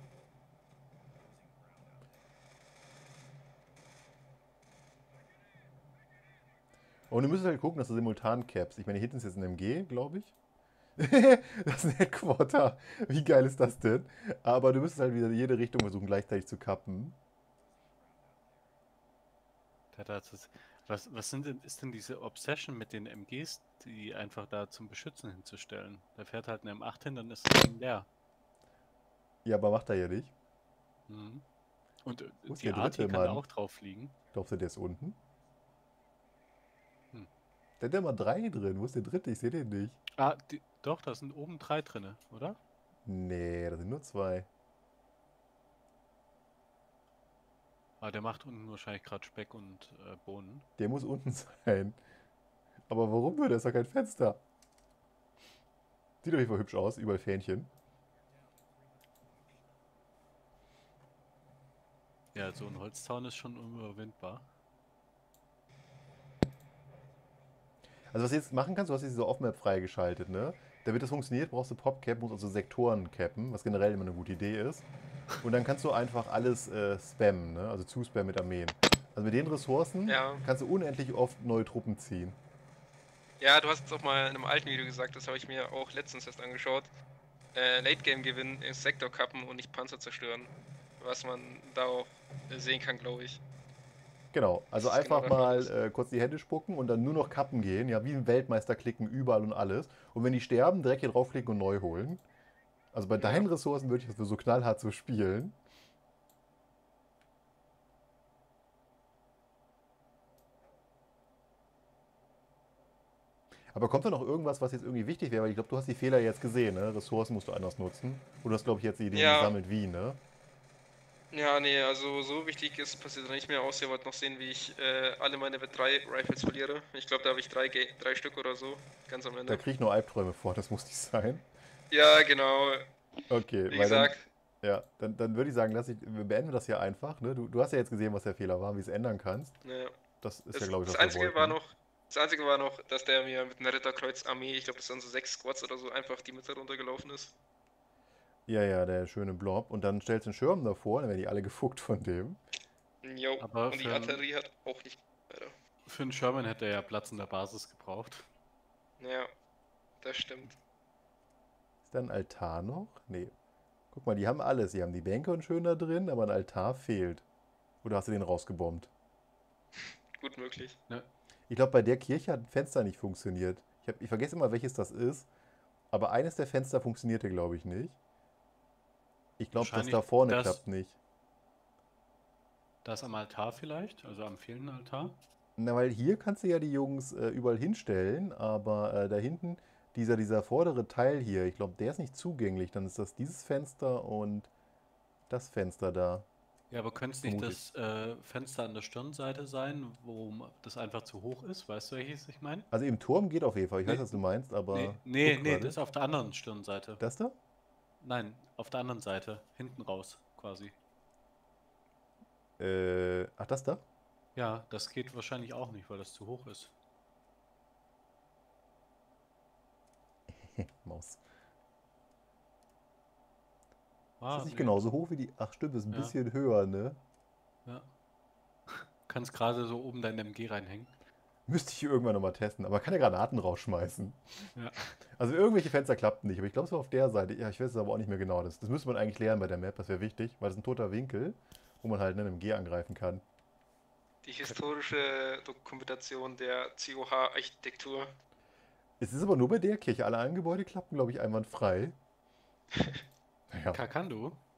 [SPEAKER 1] Und du müsstest halt gucken, dass du simultan caps. Ich meine, hier hinten ist jetzt ein MG, glaube ich. Das ist ein Headquarter. Wie geil ist das denn? Aber du müsstest halt wieder jede Richtung versuchen, gleichzeitig zu kappen.
[SPEAKER 3] was ist denn diese Obsession mit den MGs, die einfach da zum Beschützen hinzustellen? Da fährt halt ein M8 hin, dann ist das Ding leer.
[SPEAKER 1] Ja, aber macht er ja nicht.
[SPEAKER 3] Mhm. Und
[SPEAKER 1] Wo ist
[SPEAKER 3] die
[SPEAKER 1] der dritte
[SPEAKER 3] Arti kann da
[SPEAKER 1] Mann?
[SPEAKER 3] auch drauf fliegen.
[SPEAKER 1] Glaubst du, der ist unten?
[SPEAKER 3] Hm.
[SPEAKER 1] Da hat ja mal 3 drin. Wo ist der dritte? Ich sehe den nicht.
[SPEAKER 3] Ah, doch, da sind oben 3 drinne, oder?
[SPEAKER 1] Nee, da sind nur 2.
[SPEAKER 3] Ah, der macht unten wahrscheinlich gerade Speck und Bohnen.
[SPEAKER 1] Der muss unten sein. Aber warum nur? Da ist doch kein Fenster. Sieht auf jeden Fall hübsch aus. Überall Fähnchen.
[SPEAKER 3] Ja, so ein Holzzaun ist schon unüberwindbar.
[SPEAKER 1] Also was du jetzt machen kannst, du hast jetzt diese Off-Map freigeschaltet, ne? Damit das funktioniert, brauchst du Popcap, musst also Sektoren cappen, was generell immer eine gute Idee ist. Und dann kannst du einfach alles spammen, ne? Also zuspammen mit Armeen. Also mit den Ressourcen
[SPEAKER 2] Ja.
[SPEAKER 1] kannst du unendlich oft neue Truppen ziehen.
[SPEAKER 2] Ja, du hast es auch mal in einem alten Video gesagt, das habe ich mir auch letztens erst angeschaut. Late Game gewinnen, im Sektor kappen und nicht Panzer zerstören. Was man da auch sehen kann, glaube ich.
[SPEAKER 1] Genau, also
[SPEAKER 2] Das ist genau
[SPEAKER 1] einfach
[SPEAKER 2] der Fall
[SPEAKER 1] mal
[SPEAKER 2] ist.
[SPEAKER 1] kurz die Hände spucken und dann nur noch kappen gehen, ja, wie ein Weltmeister klicken, überall und alles. Und wenn die sterben, direkt hier draufklicken und neu holen. Also bei deinen Ressourcen würde ich das für so knallhart so spielen. Aber kommt da noch irgendwas, was jetzt irgendwie wichtig wäre? Weil ich glaube, du hast die Fehler jetzt gesehen, ne? Ressourcen musst du anders nutzen. Und du hast, glaube ich, jetzt die Idee
[SPEAKER 2] Ja.
[SPEAKER 1] gesammelt, wie, ne?
[SPEAKER 2] Ja, nee, also so wichtig ist passiert da nicht mehr aus. Ihr wollt noch sehen, wie ich alle meine Wett 3 Rifles verliere. Ich glaube, da habe ich drei Stück oder so, ganz am
[SPEAKER 1] Da
[SPEAKER 2] Ende.
[SPEAKER 1] kriege ich nur Albträume vor, das muss nicht sein.
[SPEAKER 2] Ja, genau.
[SPEAKER 1] Okay,
[SPEAKER 2] Wie
[SPEAKER 1] weil dann,
[SPEAKER 2] gesagt,
[SPEAKER 1] ja, dann würde ich sagen, wir beenden das hier einfach. Ne? Du hast ja jetzt gesehen, was der Fehler war, wie es ändern kannst.
[SPEAKER 2] ja.
[SPEAKER 1] Das ist ja,
[SPEAKER 2] Das,
[SPEAKER 1] glaube ich,
[SPEAKER 2] das
[SPEAKER 1] was wir
[SPEAKER 2] Einzige war
[SPEAKER 1] wollten.
[SPEAKER 2] noch, das Einzige war noch, dass der mir mit einer Ritterkreuz-Armee, ich glaube, das waren so 6 Squads oder so, einfach die Mitte runtergelaufen ist.
[SPEAKER 1] Ja, ja, der schöne Blob. Und dann stellst du einen Schirm davor, dann werden die alle gefuckt von dem.
[SPEAKER 2] Jo.
[SPEAKER 3] Aber
[SPEAKER 2] Und die Artillerie hat auch nicht. Alter.
[SPEAKER 3] für einen Sherman hätte er ja Platz in der Basis gebraucht.
[SPEAKER 2] Ja, das stimmt.
[SPEAKER 1] Ist da ein Altar noch? Nee. Guck mal, die haben alles. Die haben die Bänke und schön da drin, aber ein Altar fehlt. Oder hast du den rausgebombt?
[SPEAKER 2] Gut möglich.
[SPEAKER 3] Ne?
[SPEAKER 1] Ich glaube, bei der Kirche hat ein Fenster nicht funktioniert. Ich vergesse immer, welches das ist. Aber eines der Fenster funktionierte, glaube ich, nicht. Ich glaube, das
[SPEAKER 3] Wahrscheinlich
[SPEAKER 1] da vorne
[SPEAKER 3] das-
[SPEAKER 1] klappt nicht.
[SPEAKER 3] Das am Altar vielleicht, also am fehlenden Altar.
[SPEAKER 1] Na, weil hier kannst du ja die Jungs überall hinstellen, aber da hinten, dieser vordere Teil hier, ich glaube, der ist nicht zugänglich. Dann ist das dieses Fenster und das Fenster da.
[SPEAKER 3] Ja, aber könnte es nicht
[SPEAKER 1] Vermute
[SPEAKER 3] das Fenster an der Stirnseite sein, wo das einfach zu hoch ist? Weißt du, welches ich meine?
[SPEAKER 1] Also im Turm geht auf jeden Fall. Ich weiß,
[SPEAKER 3] Nee,
[SPEAKER 1] was du meinst, aber
[SPEAKER 3] nee,
[SPEAKER 1] guck
[SPEAKER 3] nee,
[SPEAKER 1] gerade.
[SPEAKER 3] das auf der anderen Stirnseite.
[SPEAKER 1] Das da?
[SPEAKER 3] Nein, auf der anderen Seite, hinten raus quasi.
[SPEAKER 1] Ach, das da?
[SPEAKER 3] Ja, das geht wahrscheinlich auch nicht, weil das zu hoch ist.
[SPEAKER 1] Maus. Ist
[SPEAKER 3] Ah,
[SPEAKER 1] das nicht
[SPEAKER 3] nee.
[SPEAKER 1] genauso hoch wie die? Ach, stimmt, ist ein
[SPEAKER 3] Ja.
[SPEAKER 1] bisschen höher, ne?
[SPEAKER 3] Ja. Kannst gerade so oben dein MG reinhängen.
[SPEAKER 1] Müsste ich hier irgendwann nochmal testen, aber kann ja Granaten rausschmeißen.
[SPEAKER 3] Ja.
[SPEAKER 1] Also irgendwelche Fenster klappten nicht, aber ich glaube, es war auf der Seite. Ja, ich weiß es aber auch nicht mehr genau. Das müsste man eigentlich lernen bei der Map, das wäre wichtig, weil das ist ein toter Winkel, wo man halt mit einem G angreifen kann.
[SPEAKER 2] Die historische Dokumentation der COH-Architektur.
[SPEAKER 1] Es ist aber nur bei der Kirche. Alle anderen Gebäude klappen, glaube ich, einwandfrei. Naja,
[SPEAKER 3] Kakando?